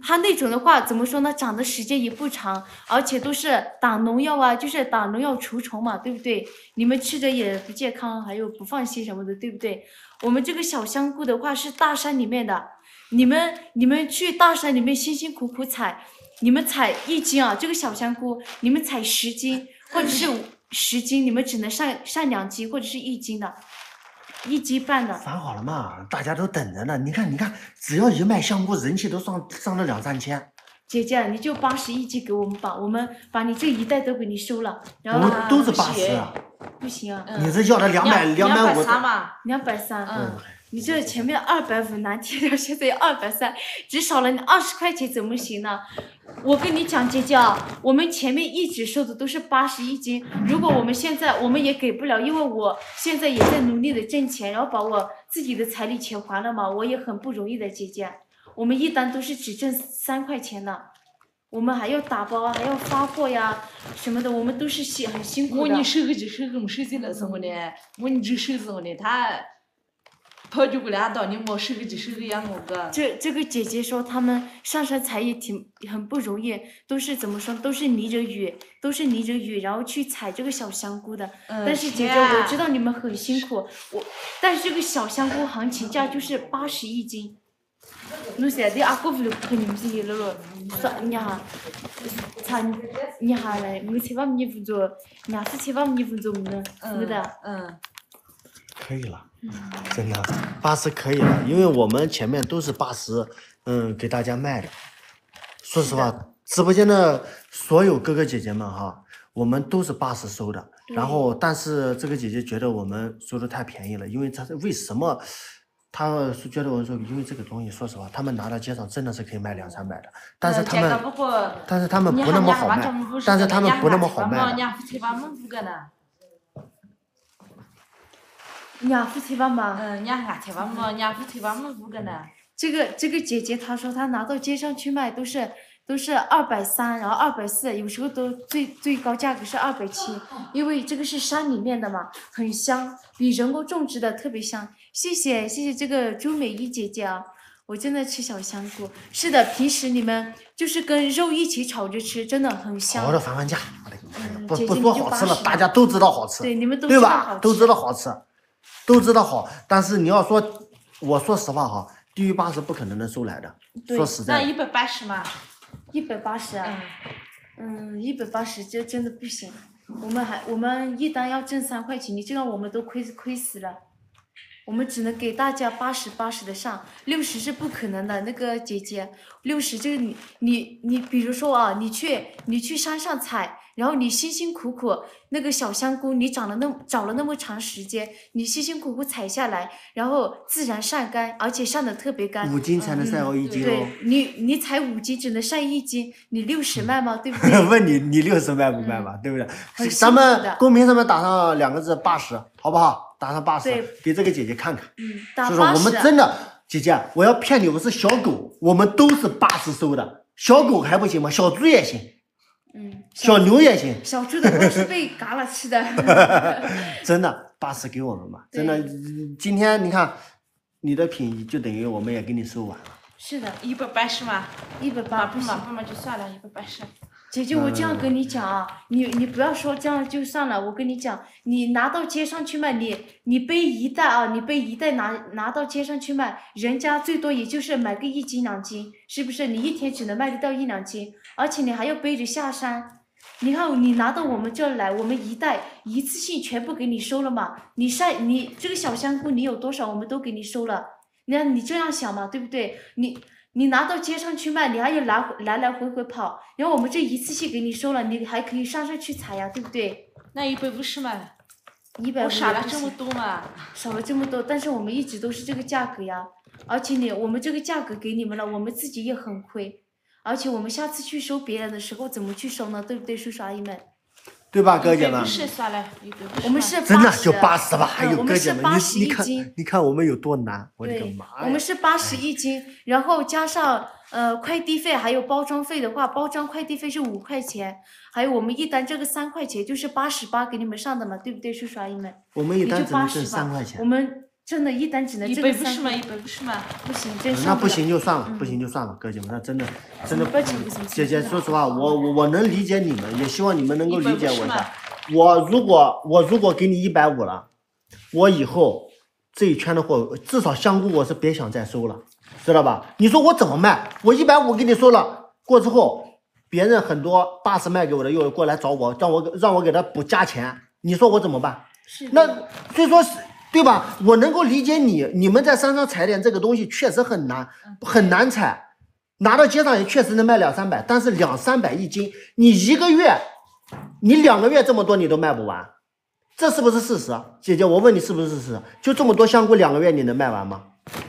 它那种的话怎么说呢？长的时间也不长，而且都是打农药啊，就是打农药除虫嘛，对不对？你们吃着也不健康，还有不放心什么的，对不对？我们这个小香菇的话是大山里面的，你们你们去大山里面辛辛苦苦采，你们采一斤啊，这个小香菇你们采十斤或者是十斤，你们只能上上两斤或者是一斤的。一斤半的， 翻好了嘛，大家都等着呢。你看，你看，只要一卖香菇，人气都上上了两三千。 姐姐，你就八十一斤给我们吧，我们把你这一袋都给你收了。然后我们都是八十啊。 不行啊。 你这要的两百两百五。 两百三嘛。 两百三。 嗯。 你这前面二百五难题了，现在要二百三，只少了你二十块钱，怎么行呢？我跟你讲，姐姐啊，我们前面一直收的都是八十一斤，如果我们现在我们也给不了，因为我现在也在努力的挣钱，然后把我自己的彩礼钱还了嘛，我也很不容易的，姐姐。我们一单都是只挣三块钱的，我们还要打包啊，还要发货呀什么的，我们都是辛很辛苦的。 我你手个就手个，没手机那什么的，我你这手什么的，他。跑就不拉倒，你没收个就收个养我个。 这这个姐姐说他们上山采也挺很不容易，都是怎么说，都是逆着雨，都是逆着雨，然后去采这个小香菇的。 嗯、 但是姐姐，我知道你们很辛苦，我但是这个小香菇行情价就是八十一斤。侬现在阿哥不就很牛逼了咯？说你哈，他你哈嘞，我采访你不做，伢子采访你不做么呢？没得。 嗯。 可以了。真的，八十可以了，因为我们前面都是八十，嗯，给大家卖的。说实话，直播间的所有哥哥姐姐们哈，我们都是八十收的。然后，但是这个姐姐觉得我们收的太便宜了，因为她为什么？她是觉得我说，因为这个东西，说实话，他们拿到街上真的是可以卖两三百的，但是他们，但是他们不那么好卖，但是他们不那么好卖。 伢夫采访嘛， 嗯，伢俺采访嘛，伢夫采访嘛不个呢。 这个这个姐姐她说她拿到街上去卖都是都是二百三，然后二百四，有时候都最最高价格是二百七，因为这个是山里面的嘛，很香，比人工种植的特别香。谢谢谢谢这个朱美一姐姐啊，我真的吃小香菇。是的，平时你们就是跟肉一起炒着吃，真的很香。 好的翻翻价， 嗯、 不不说好吃了，大家都知道好吃， 对你们都对吧？都知道好吃。都知道好，但是你要说，我说实话哈，低于八十不可能能收来的。说实在， 那一百八十嘛， 一百八十啊，嗯，一百八十这真的不行。我们还我们一单要挣三块钱，你这样我们都亏亏死了。我们只能给大家八十八十的上，六十是不可能的。那个姐姐，六十就是你你你，比如说啊，你去你去山上采。然后你辛辛苦苦那个小香菇，你长了那找了那么长时间，你辛辛苦苦采下来，然后自然晒干，而且晒得特别干。 五斤才能晒到一斤哦。 对你，你采五斤只能晒一斤，你六十卖吗？对不对？ 问你，你六十卖不卖嘛？对不对？咱们公屏上面打上两个字八十，好不好？打上八十，给这个姐姐看看。 嗯，打八十。我们真的，姐姐，我要骗你，我是小狗，我们都是八十收的，小狗还不行吗？小猪也行。 嗯， 小牛也行， 小猪的都是被嘎了吃的。 真的，八十给我们吧，真的。今天你看，你的品就等于我们也给你收完了。 是的， 一百八十嘛， 一百八不嘛不嘛就算了，一百八十。 姐姐，我这样跟你讲啊，你你不要说这样就算了，我跟你讲，你拿到街上去卖，你你背一袋啊，你背一袋拿拿到街上去卖，人家最多也就是买个一斤两斤，是不是？你一天只能卖得到一两斤，而且你还要背着下山。你看，你拿到我们这儿来，我们一袋一次性全部给你收了嘛。你晒你这个小香菇，你有多少我们都给你收了。你看你这样想嘛，对不对？你。你拿到街上去卖，你还要来来来回回跑，然后我们这一次性给你收了，你还可以上山去采呀，对不对？ 那一百五十嘛， 一百五少了这么多嘛？ 少了这么多，但是我们一直都是这个价格呀，而且你我们这个价格给你们了，我们自己也很亏，而且我们下次去收别人的时候怎么去收呢？对不对，叔叔阿姨们？ 对吧，哥姐们？ 不是算了， 我们是真的就八十吧，还有哥姐们， 你你看，你看我们有多难，我的个妈呀！ 我们是八十一斤，然后加上呃快递费还有包装费的话，包装快递费是五块钱，还有我们一单这个三块钱，就是八十八给你们上的嘛，对不对，叔叔阿姨们？ 我们一单只能挣三块钱。 我们真的，一单只能一这个三百五十嘛，一百五十嘛。 不行，真那不上了行就算了，不行就算了，哥姐们，那真的真的不行不行姐姐，说实话，我我我能理解你们，也希望你们能够理解我一一百五十嘛下。我如果我如果给你一百五了，我以后这一圈的货，至少香菇我是别想再收了，知道吧？你说我怎么卖？我一百五给你收了，过之后别人很多八十卖给我的又过来找我，让我让我给他补加钱，你说我怎么办？ 是的那所以说是。对吧？我能够理解你，你们在山上采点这个东西确实很难，很难采，拿到街上也确实能卖两三百，但是两三百一斤，你一个月，你两个月这么多你都卖不完，这是不是事实啊？姐姐，我问你是不是事实？就这么多香菇，两个月你能卖完吗？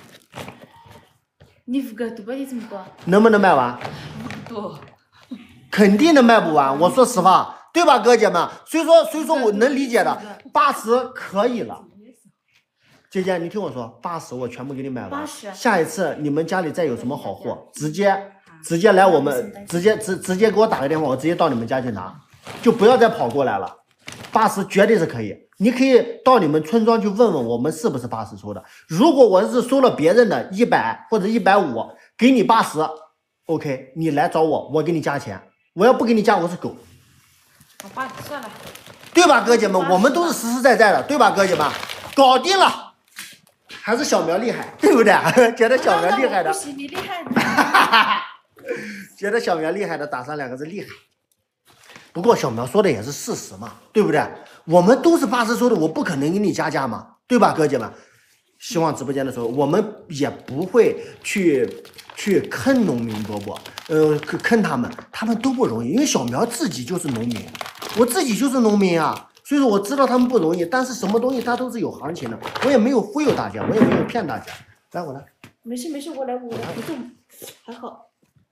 你五个多吧？你这么多？ 能不能卖完？ 不多。 肯定能卖不完，我说实话，对吧，哥姐们？所以说，所以说我能理解的，八十可以了。姐姐，你听我说，八十我全部给你买完。 八十。 下一次你们家里再有什么好货，直接直接来我们，直接直直接给我打个电话，我直接到你们家去拿，就不要再跑过来了。八十绝对是可以，你可以到你们村庄去问问我们是不是八十收的。如果我是收了别人的一百或者一百五，给你八十 ，OK， 你来找我，我给你加钱。我要不给你加，我是狗。 好吧，算了。 对吧，哥姐们？我们都是实实在在的，对吧，哥姐们？搞定了。还是小苗厉害，对不对？觉得小苗厉害的， 不行，你厉害的。 觉得小苗厉害的，打上两个字厉害。不过小苗说的也是事实嘛，对不对？我们都是八十收的，我不可能给你加价嘛，对吧，哥姐们？希望直播间的时候，我们也不会去去坑农民伯伯，呃，坑他们，他们都不容易，因为小苗自己就是农民，我自己就是农民啊。所以说我知道他们不容易，但是什么东西它都是有行情的，我也没有忽悠大家，我也没有骗大家。来，我来。 没事没事，我来我来，不重，还好。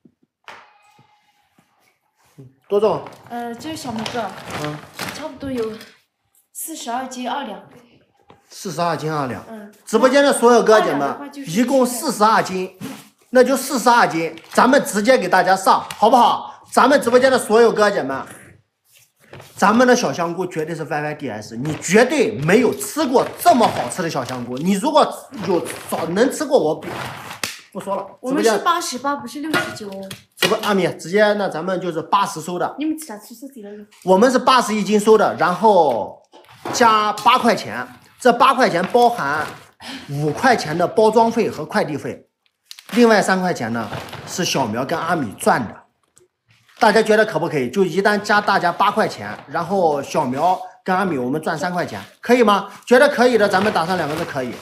多重？ 呃，这个小拇哥， 嗯， 差不多有四十二斤二两。 四十二斤二两。 嗯。 直播间的所有哥姐们，一共四十二斤，那就四十二斤，咱们直接给大家上，好不好？咱们直播间的所有哥姐们。咱们的小香菇绝对是 Y Y D S， 你绝对没有吃过这么好吃的小香菇。你如果有早能吃过，我不说了。 我们是八十八，不是六十九。 直播阿米，直接那咱们就是八十收的。 你们咋出手底了？ 我们是八十一斤收的，然后加八块钱，这八块钱包含五块钱的包装费和快递费，另外三块钱呢是小苗跟阿米赚的。大家觉得可不可以？就一旦加大家八块钱，然后小苗跟阿米我们赚三块钱，可以吗？觉得可以的，咱们打上两个字可以。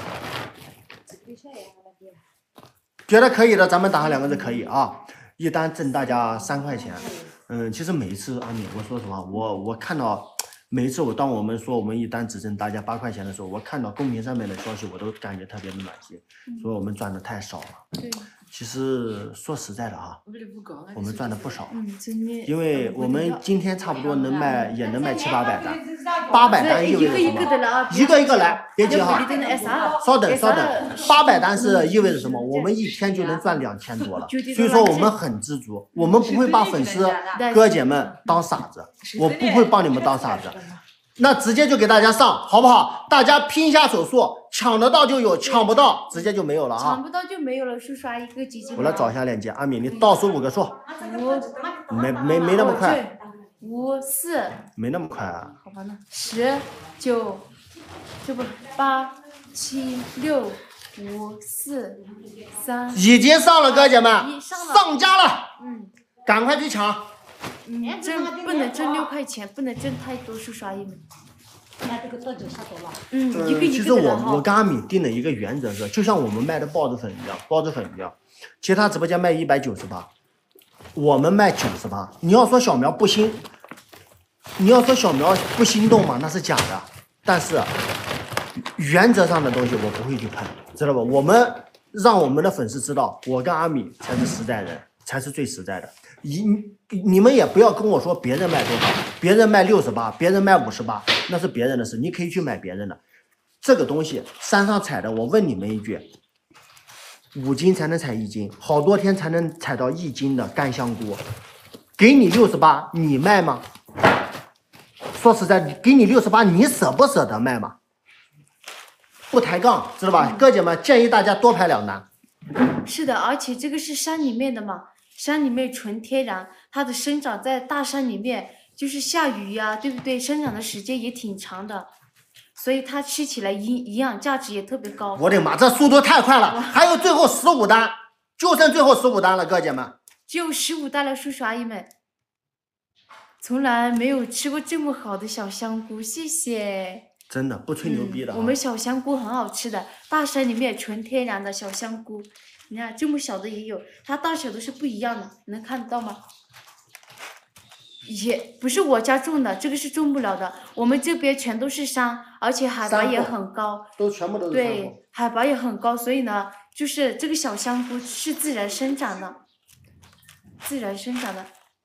觉得可以的，咱们打上两个字可以啊！一单挣大家三块钱。嗯，其实每一次阿米，我说实话，我我看到每一次我当我们说我们一单只挣大家八块钱的时候，我看到公屏上面的消息，我都感觉特别的暖心，说我们赚的太少了。 对。 其实说实在的啊，我们赚的不少， 嗯，真的， 因为我们今天差不多能卖，也能卖七八百单，八百单意味着什么？一个一个来，别急哈，稍等稍等，八百单是意味着什么？我们一天就能赚两千多了，所以说我们很知足，我们不会把粉丝哥姐们当傻子，我不会帮你们当傻子。那直接就给大家上，好不好？大家拼一下手速，抢得到就有，抢不到直接就没有了啊！ 抢不到就没有了，叔叔阿姨哥姐姐。 我来找一下链接，阿米，你倒数五个数。 五。 没没没那么快。 五四。 没那么快啊。 好吧，那十九，这不八七六五四三。 已经上了，哥姐们，上架了。 嗯。 赶快去抢。 嗯，挣不能挣六块钱，不能挣太多，叔叔阿姨们。 那这个多久下多了？ 嗯，一个一个其实我我跟阿米定了一个原则是，就像我们卖的包子粉一样，包子粉一样，其他直播间卖一百九十八，我们卖九十八。你要说小苗不心，你要说小苗不心动嘛，那是假的。但是原则上的东西我不会去碰，知道吧？我们让我们的粉丝知道，我跟阿米才是实在人，才是最实在的。你你们也不要跟我说别人卖多少，别人卖六十八，别人卖五十八，那是别人的事，你可以去买别人的。这个东西山上采的，我问你们一句，五斤才能采一斤，好多天才能采到一斤的干香菇，给你六十八，你卖吗？说实在，给你六十八，你舍不舍得卖吗？ 不抬杠，知道吧？哥姐们建议大家多拍两单。 是的，而且这个是山里面的嘛，山里面纯天然，它的生长在大山里面，就是下雨呀、对不对？生长的时间也挺长的，所以它吃起来营营养价值也特别高。 我的妈，这速度太快了！还有最后十五单，就剩最后十五单了，哥姐们。 只有十五单了，叔叔阿姨们，从来没有吃过这么好的小香菇，谢谢。 真的不吹牛逼的、啊嗯。我们小香菇很好吃的，大山里面纯天然的小香菇，你看这么小的也有，它大小都是不一样的，能看得到吗？也不是我家种的，这个是种不了的。我们这边全都是山，而且海拔也很高， 都全部都是对，海拔也很高，所以呢，就是这个小香菇是自然生长的，自然生长的，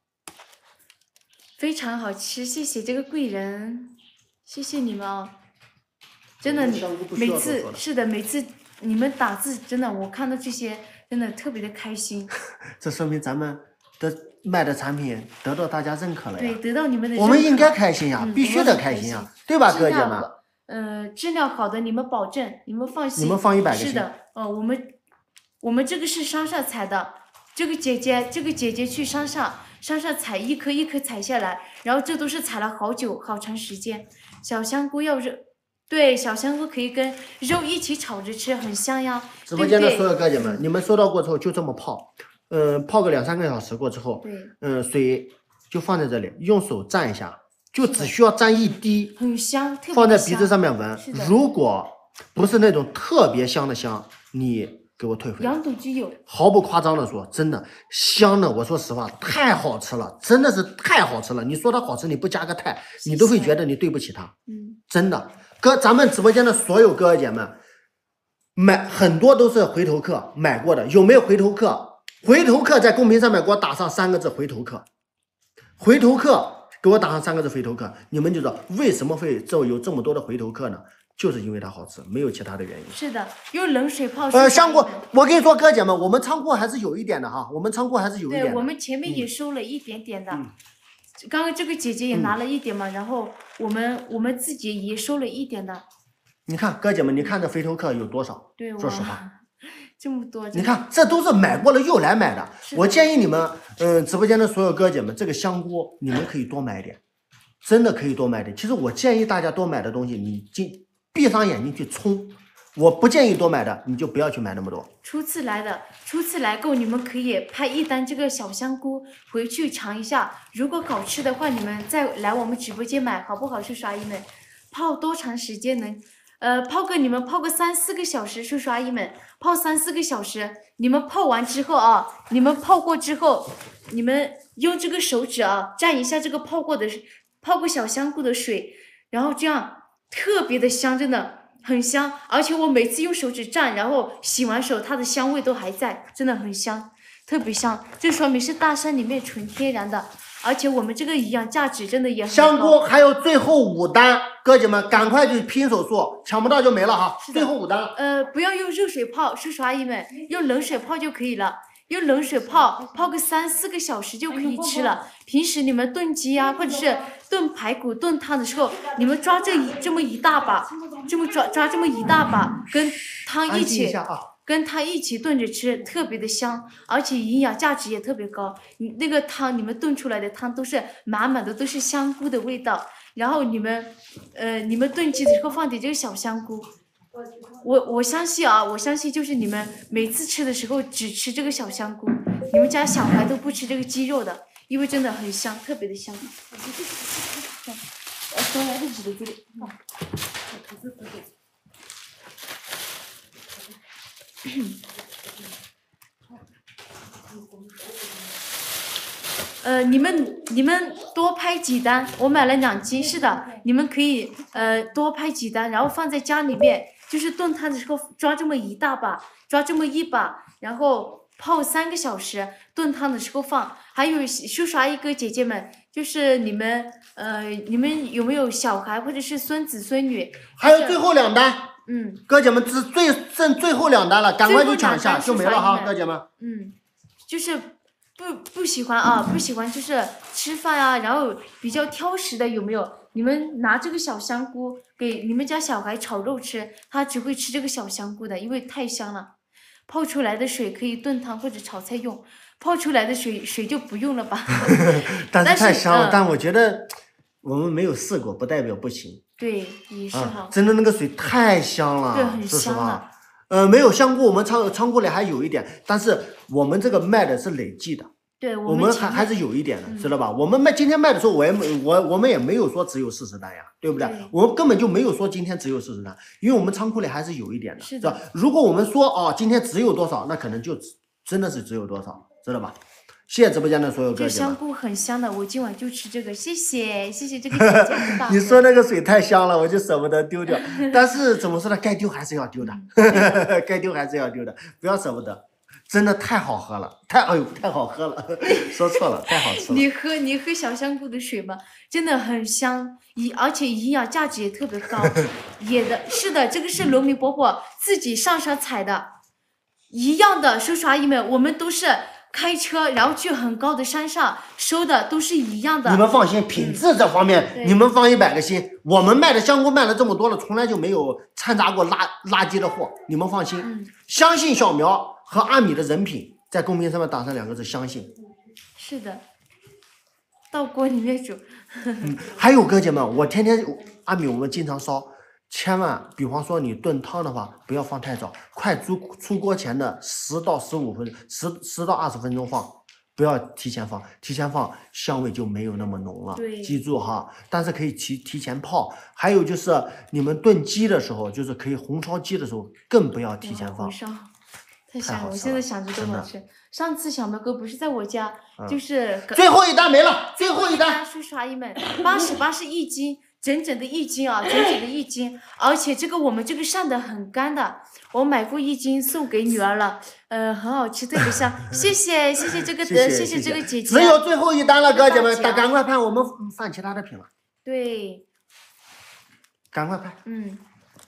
非常好吃。谢谢这个贵人。谢谢你们哦，真的，每次是的，每次你们打字，真的，我看到这些，真的特别的开心。 这说明咱们的卖的产品得到大家认可了呀。 对，得到你们的认可。 我们应该开心呀，嗯、必须得开心呀，对吧，哥姐们？ 呃，质量好的，你们保证，你们放心。 你们放一百个心。 是的，呃，我们我们这个是山上采的，这个姐姐，这个姐姐去山上，山上采一颗一颗采下来，然后这都是采了好久，好长时间。小香菇要热，对，小香菇可以跟肉一起炒着吃，很香呀。 直播间的所有哥姐们，你们收到过之后就这么泡，嗯、呃，泡个两三个小时过之后，嗯、呃，水就放在这里，用手蘸一下，就只需要蘸一滴， 很香，特别香， 放在鼻子上面闻。如果不是那种特别香的香，你给我退回来。 羊肚鸡有， 毫不夸张的说，真的香的，我说实话，太好吃了，真的是太好吃了。你说它好吃，你不加个太，你都会觉得你对不起它。 嗯， 真的，哥，咱们直播间的所有哥哥姐们，买很多都是回头客买过的，有没有回头客？回头客在公屏上面给我打上三个字回头客，回头客给我打上三个字回头客，你们就知道为什么会这有这么多的回头客呢？就是因为它好吃，没有其他的原因。 是的，用冷水泡。 呃，香菇，我跟你说，哥姐们，我们仓库还是有一点的哈，我们仓库还是有一点的。 对，我们前面也收了一点点的。 嗯、 刚刚这个姐姐也拿了一点嘛，嗯、然后我们我们自己也收了一点的。 你看，哥姐们，你看这回头客有多少？ 对， 说实话， 这么多。 你看，这都是买过了又来买的。我建议你们，嗯、呃，直播间的所有哥姐们，这个香菇你们可以多买点，真的可以多买点。其实我建议大家多买的东西，你进。闭上眼睛去冲，我不建议多买的，你就不要去买那么多。 初次来的，初次来购，你们可以拍一单这个小香菇回去尝一下。如果好吃的话，你们再来我们直播间买，好不好？叔叔阿姨们，泡多长时间能？呃，泡个你们泡个三四个小时，叔叔阿姨们泡三四个小时。你们泡完之后啊，你们泡过之后，你们用这个手指啊蘸一下这个泡过的泡过小香菇的水，然后这样。特别的香，真的很香，而且我每次用手指蘸，然后洗完手，它的香味都还在，真的很香，特别香。这说明是大山里面纯天然的，而且我们这个营养价值真的也很高。 香菇还有最后五单，哥姐们赶快去拼手速，抢不到就没了哈。最后五单了。 呃，不要用热水泡，叔叔阿姨们用冷水泡就可以了。用冷水泡泡个三四个小时就可以吃了。平时你们炖鸡啊，或者是炖排骨、炖汤的时候，你们抓这一这么一大把，这么抓抓这么一大把，跟汤一起， 啊、 跟汤一起炖着吃，特别的香，而且营养价值也特别高。你那个汤，你们炖出来的汤都是满满的都是香菇的味道。然后你们，呃，你们炖鸡的时候放点这个小香菇。我我相信啊，我相信就是你们每次吃的时候只吃这个小香菇，你们家小孩都不吃这个鸡肉的，因为真的很香，特别的香。呃，来的指的这里。呃，你们你们多拍几单，我买了两斤，是的，你们可以呃多拍几单，然后放在家里面。就是炖汤的时候抓这么一大把，抓这么一把，然后泡三个小时。炖汤的时候放。还有叔叔阿姨哥姐姐们，就是你们呃，你们有没有小孩或者是孙子孙女？ 还有最后两单， 嗯， 哥姐们只最剩最后两单了，赶快去抢一下就没了哈，哥姐们。 嗯，就是不不喜欢啊，不喜欢就是吃饭啊，然后比较挑食的有没有？你们拿这个小香菇给你们家小孩炒肉吃，他只会吃这个小香菇的，因为太香了。泡出来的水可以炖汤或者炒菜用，泡出来的水水就不用了吧。 但是太香了， 但是嗯、 但我觉得我们没有试过，不代表不行。 对，也是哈、 啊，真的那个水太香了， 对，很说实话香了。 呃，没有香菇，我们仓仓库里还有一点，但是我们这个卖的是累计的。 对， 我们还还是有一点的， 嗯、 知道吧？我们卖今天卖的时候，我也没我我们也没有说只有四十单呀，对不对？ 对我们根本就没有说今天只有四十单，因为我们仓库里还是有一点的， 是的。 吧？如果我们说哦，今天只有多少，那可能就真的是只有多少，知道吧？谢谢直播间的所有哥姐们。 这香菇很香的，我今晚就吃这个，谢谢谢谢这个姐姐大。 你说那个水太香了，我就舍不得丢掉。但是怎么说呢？该丢还是要丢的， 嗯、 该丢还是要丢的，不要舍不得。真的太好喝了，太哎呦太好喝了，说错了，太好吃了。 你喝你喝小香菇的水吗？真的很香，营而且营养价值也特别高。也的是的，这个是农民伯伯自己上山采的，一样的，叔叔阿姨们，我们都是开车然后去很高的山上收的，都是一样的。 你们放心，品质这方面、嗯、你们放一百个心。我们卖的香菇卖了这么多了，从来就没有掺杂过垃垃圾的货，你们放心， 嗯、 相信小苗。和阿米的人品，在公屏上面打上两个字，相信。 是的，到锅里面煮。 嗯，还有哥姐们，我天天阿米我们经常烧，千万，比方说你炖汤的话，不要放太早，快出出锅前的十到十五分，十十到二十分钟放，不要提前放，提前放香味就没有那么浓了。 对， 记住哈，但是可以提提前泡。还有就是你们炖鸡的时候，就是可以红烧鸡的时候，更不要提前放。 红烧。太香了！我现在想着都好吃。上次小苗哥不是在我家，嗯、就是最后一单没了，最后一单。 叔叔阿姨们，八十八是一斤，整整的一斤啊，整整的一斤，而且这个我们这个上的很干的，我买过一斤送给女儿了，呃，很好吃，特别香。谢谢谢谢这个的， 谢谢这个姐姐。 只有最后一单了，哥姐们，赶快拍，我们放其他的品了。 对， 赶快拍。 嗯。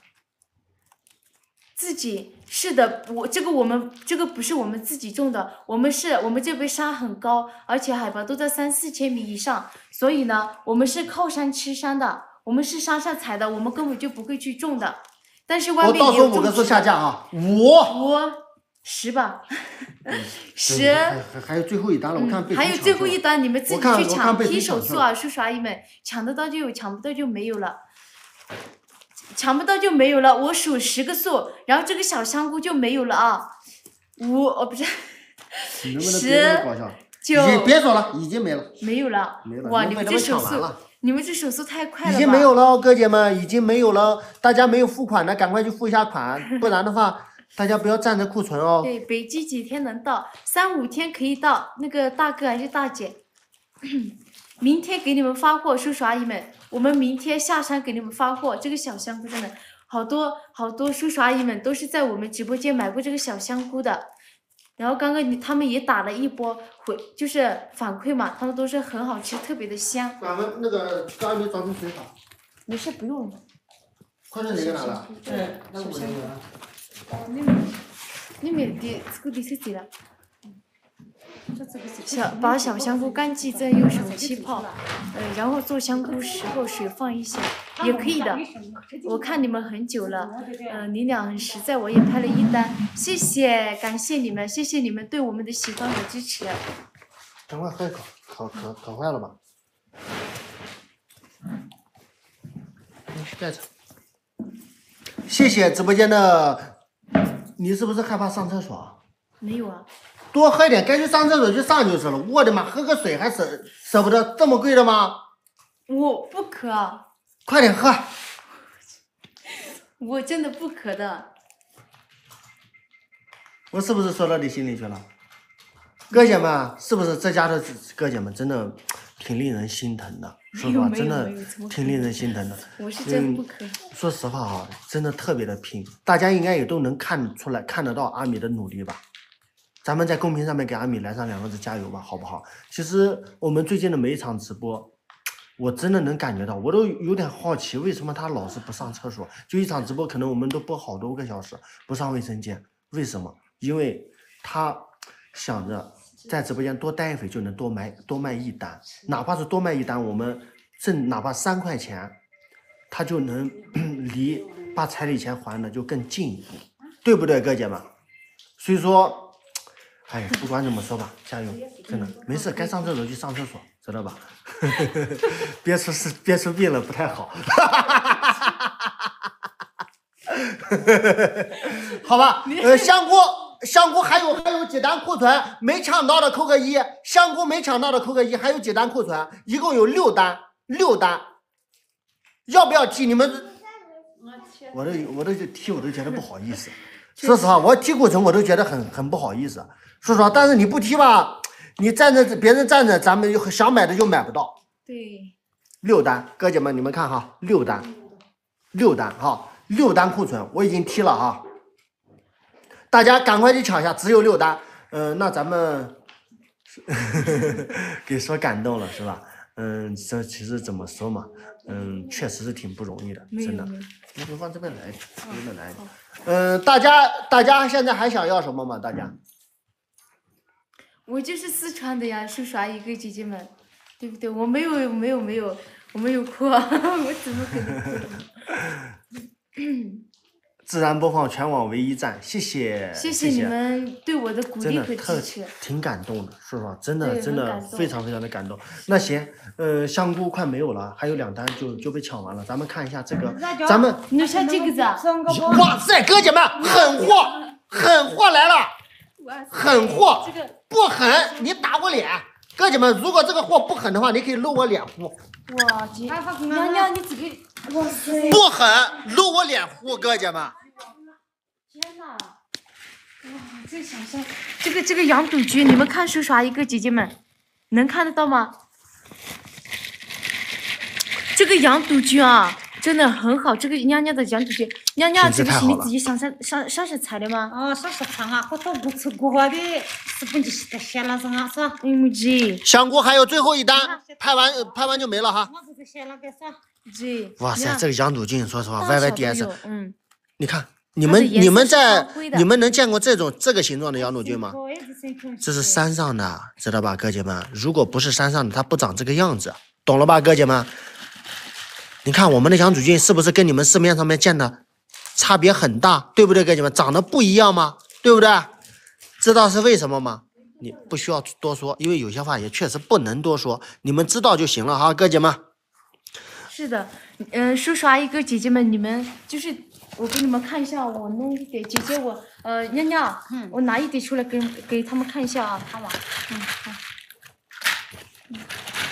自己是的，我这个我们这个不是我们自己种的，我们是我们这边山很高，而且海拔都在三四千米以上，所以呢，我们是靠山吃山的，我们是山上采的，我们根本就不会去种的。但是外面也有种植的。 我倒数五个数下架啊，五五十吧，十。 还还还有最后一单了，我看被还有最后一单，你们自己去抢，拼手速啊，叔叔阿姨们，抢得到就有，抢不到就没有了。抢不到就没有了，我数十个数，然后这个小香菇就没有了啊！五哦不是，十九， 已经别说了，已经没了， 没有了， 没了， 哇！你们这手速，你们这手速太快了吧！ 已经没有了，哥姐们，已经没有了，大家没有付款的赶快去付一下款，不然的话，大家不要占着库存哦。 对，北极几天能到？三五天可以到，那个大哥还是大姐？明天给你们发货，叔叔阿姨们。我们明天下山给你们发货，这个小香菇真的好多好多叔叔阿姨们都是在我们直播间买过这个小香菇的，然后刚刚你他们也打了一波回，就是反馈嘛，他们都是很好吃，特别的香。 咱们那个刚才没装成水法。 没事，不用了。 快点哪个拿了？ 嗯，那我那边，那边的这个的是谁了？小把小香菇干季再用手气泡，呃，然后做香菇时候水放一些，也可以的。我看你们很久了，呃，你俩很实在，我也拍了一单，谢谢，感谢你们，谢谢你们对我们的喜欢和支持。 赶快喝一口，烤烤烤坏了吧？嗯，盖着。谢谢直播间的，你是不是害怕上厕所？ 没有啊。 多喝一点，该去上厕所就上就是了。我的妈，喝个水还舍舍不得，这么贵的吗？ 我不渴。 快点喝。 我真的不渴的。 我是不是说到你心里去了？哥姐们，是不是这家的哥姐们真的挺令人心疼的？说实话，真的挺令人心疼的。 我是真不渴。 说实话啊，真的特别的拼，大家应该也都能看出来、看得到阿米的努力吧。咱们在公屏上面给阿米来上两个字加油吧，好不好？其实我们最近的每一场直播，我真的能感觉到，我都有点好奇，为什么他老是不上厕所？就一场直播，可能我们都播好多个小时，不上卫生间，为什么？因为他想着在直播间多待一会就能多买多卖一单，哪怕是多卖一单，我们挣哪怕三块钱，他就能离把彩礼钱还的就更近一步，对不对，哥姐们？所以说，哎，不管怎么说吧，加油，真的没事，该上厕所就上厕所，知道吧？憋出是憋出病了不太好。好吧，呃，香菇。香菇还有还有几单库存没抢到的扣个一，香菇没抢到的扣个一，还有几单库存，一共有六单，六单，要不要提？你们，我都我都提我都觉得不好意思，说实话，我提库存我都觉得很很不好意思，说实话，但是你不提吧，你站着别人站着，咱们就想买的就买不到。 对， 六单，哥姐们你们看哈，六单，六单哈，六单库存我已经提了哈。大家赶快去抢一下，只有六单。嗯、呃，那咱们给说感动了是吧？嗯，这其实怎么说嘛？嗯，确实是挺不容易的，真的。你就放这边来，这边来。嗯、呃，大家大家现在还想要什么吗？大家？ 我就是四川的呀，叔叔阿姨跟姐姐们，对不对？我没有没有没有，我没有哭，我怎么可能哭？ 自然播放全网唯一站，谢谢， 谢谢你们对我的鼓励和支持， 挺感动的，说实话，真的真的非常非常的感动。那行，呃，香菇快没有了，还有两单就就被抢完了，咱们看一下这个，咱们你像这个子， 哇塞，哥姐们，狠货，狠货来了，狠货，这个不狠你打我脸，哥姐们，如果这个货不狠的话，你可以露我脸糊。 哇，姐，娘娘你这个，哇塞， 不狠露我脸糊，哥姐们。 天呐，哇，这想象，这个这个羊肚菌，你们看叔叔阿姨哥姐姐们，能看得到吗？这个羊肚菌啊，真的很好。这个娘娘的羊肚菌，娘娘这个是你自己上山上上山采的吗？ 哦，上山采啊，我都不吃过的，是不是的写了是啊，是吧？ 嗯，姐。 香菇还有最后一单，拍完拍完就没了哈。 我就是写了个啥？ 姐。 哇塞，这个羊肚菌，说实话 ，Y Y D S， 嗯， 你看。你们你们在你们能见过这种这个形状的羊肚菌吗？这是山上的，知道吧，哥姐们？如果不是山上的，它不长这个样子，懂了吧，哥姐们？你看我们的羊肚菌是不是跟你们市面上面见的差别很大，对不对，哥姐们？长得不一样吗？对不对？知道是为什么吗？你不需要多说，因为有些话也确实不能多说，你们知道就行了哈，哥姐们。 是的，嗯、呃，叔叔阿姨哥姐姐们，你们就是。我给你们看一下，我弄一点，姐姐我呃娘娘，嗯，我拿一点出来给给他们看一下啊，看完，嗯好，嗯，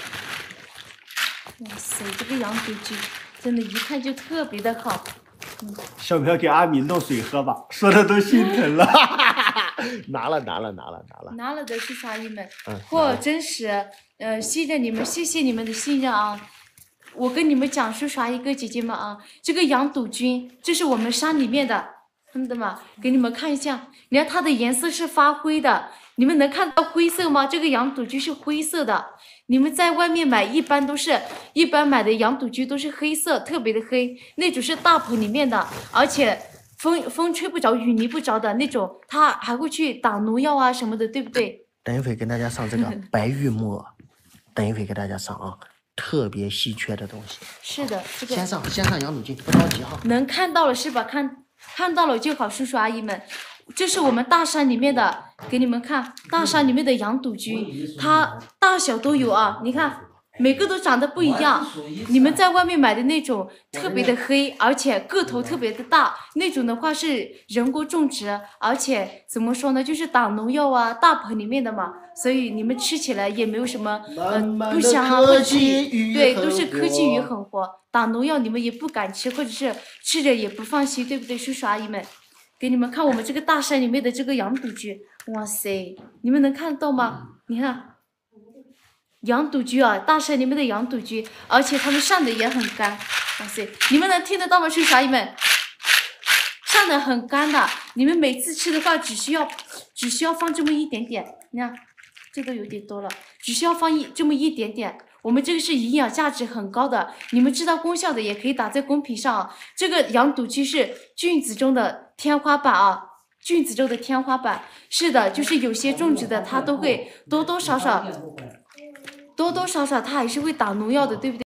哇塞，这个羊肚菌真的，一看就特别的好，嗯， 要不要给阿米弄水喝吧？说的都心疼了，拿了拿了拿了拿了， 拿了的是阿姨们， 嗯， 嚯，真是，呃，信任你们，谢谢你们的信任啊。我跟你们讲，叔叔阿姨哥姐姐们啊，这个羊肚菌，这是我们山里面的，看到吗？给你们看一下，你看它的颜色是发灰的，你们能看到灰色吗？这个羊肚菌是灰色的，你们在外面买一般都是，一般买的羊肚菌都是黑色，特别的黑，那种是大棚里面的，而且风风吹不着，雨淋不着的那种，它还会去打农药啊什么的，对不对？ 等一会给大家上这个白玉木耳，等一会给大家上啊。特别稀缺的东西， 是的，这个先上先上羊肚菌，不着急哈。 能看到了是吧？看看到了就好，叔叔阿姨们，这是我们大山里面的，给你们看，大山里面的羊肚菌，它大小都有啊，你看每个都长得不一样。你们在外面买的那种特别的黑，而且个头特别的大，那种的话是人工种植，而且怎么说呢，就是打农药啊，大棚里面的嘛。所以你们吃起来也没有什么，嗯、呃，不香啊，或者是对，都是科技鱼很活，打农药你们也不敢吃，或者是吃着也不放心，对不对，叔叔阿姨们？给你们看我们这个大山里面的这个羊肚菌，哇塞，你们能看到吗？你看，羊肚菌啊，大山里面的羊肚菌，而且它们上的也很干，哇塞，你们能听得到吗，叔叔阿姨们？上的很干的，你们每次吃的话，只需要只需要放这么一点点，你看。这个有点多了，只需要放一这么一点点。我们这个是营养价值很高的，你们知道功效的也可以打在公屏上啊。这个羊肚菌是菌子中的天花板啊， 菌子中的天花板。是的，就是有些种植的它都会多多少少，多多少少它还是会打农药的，对不对？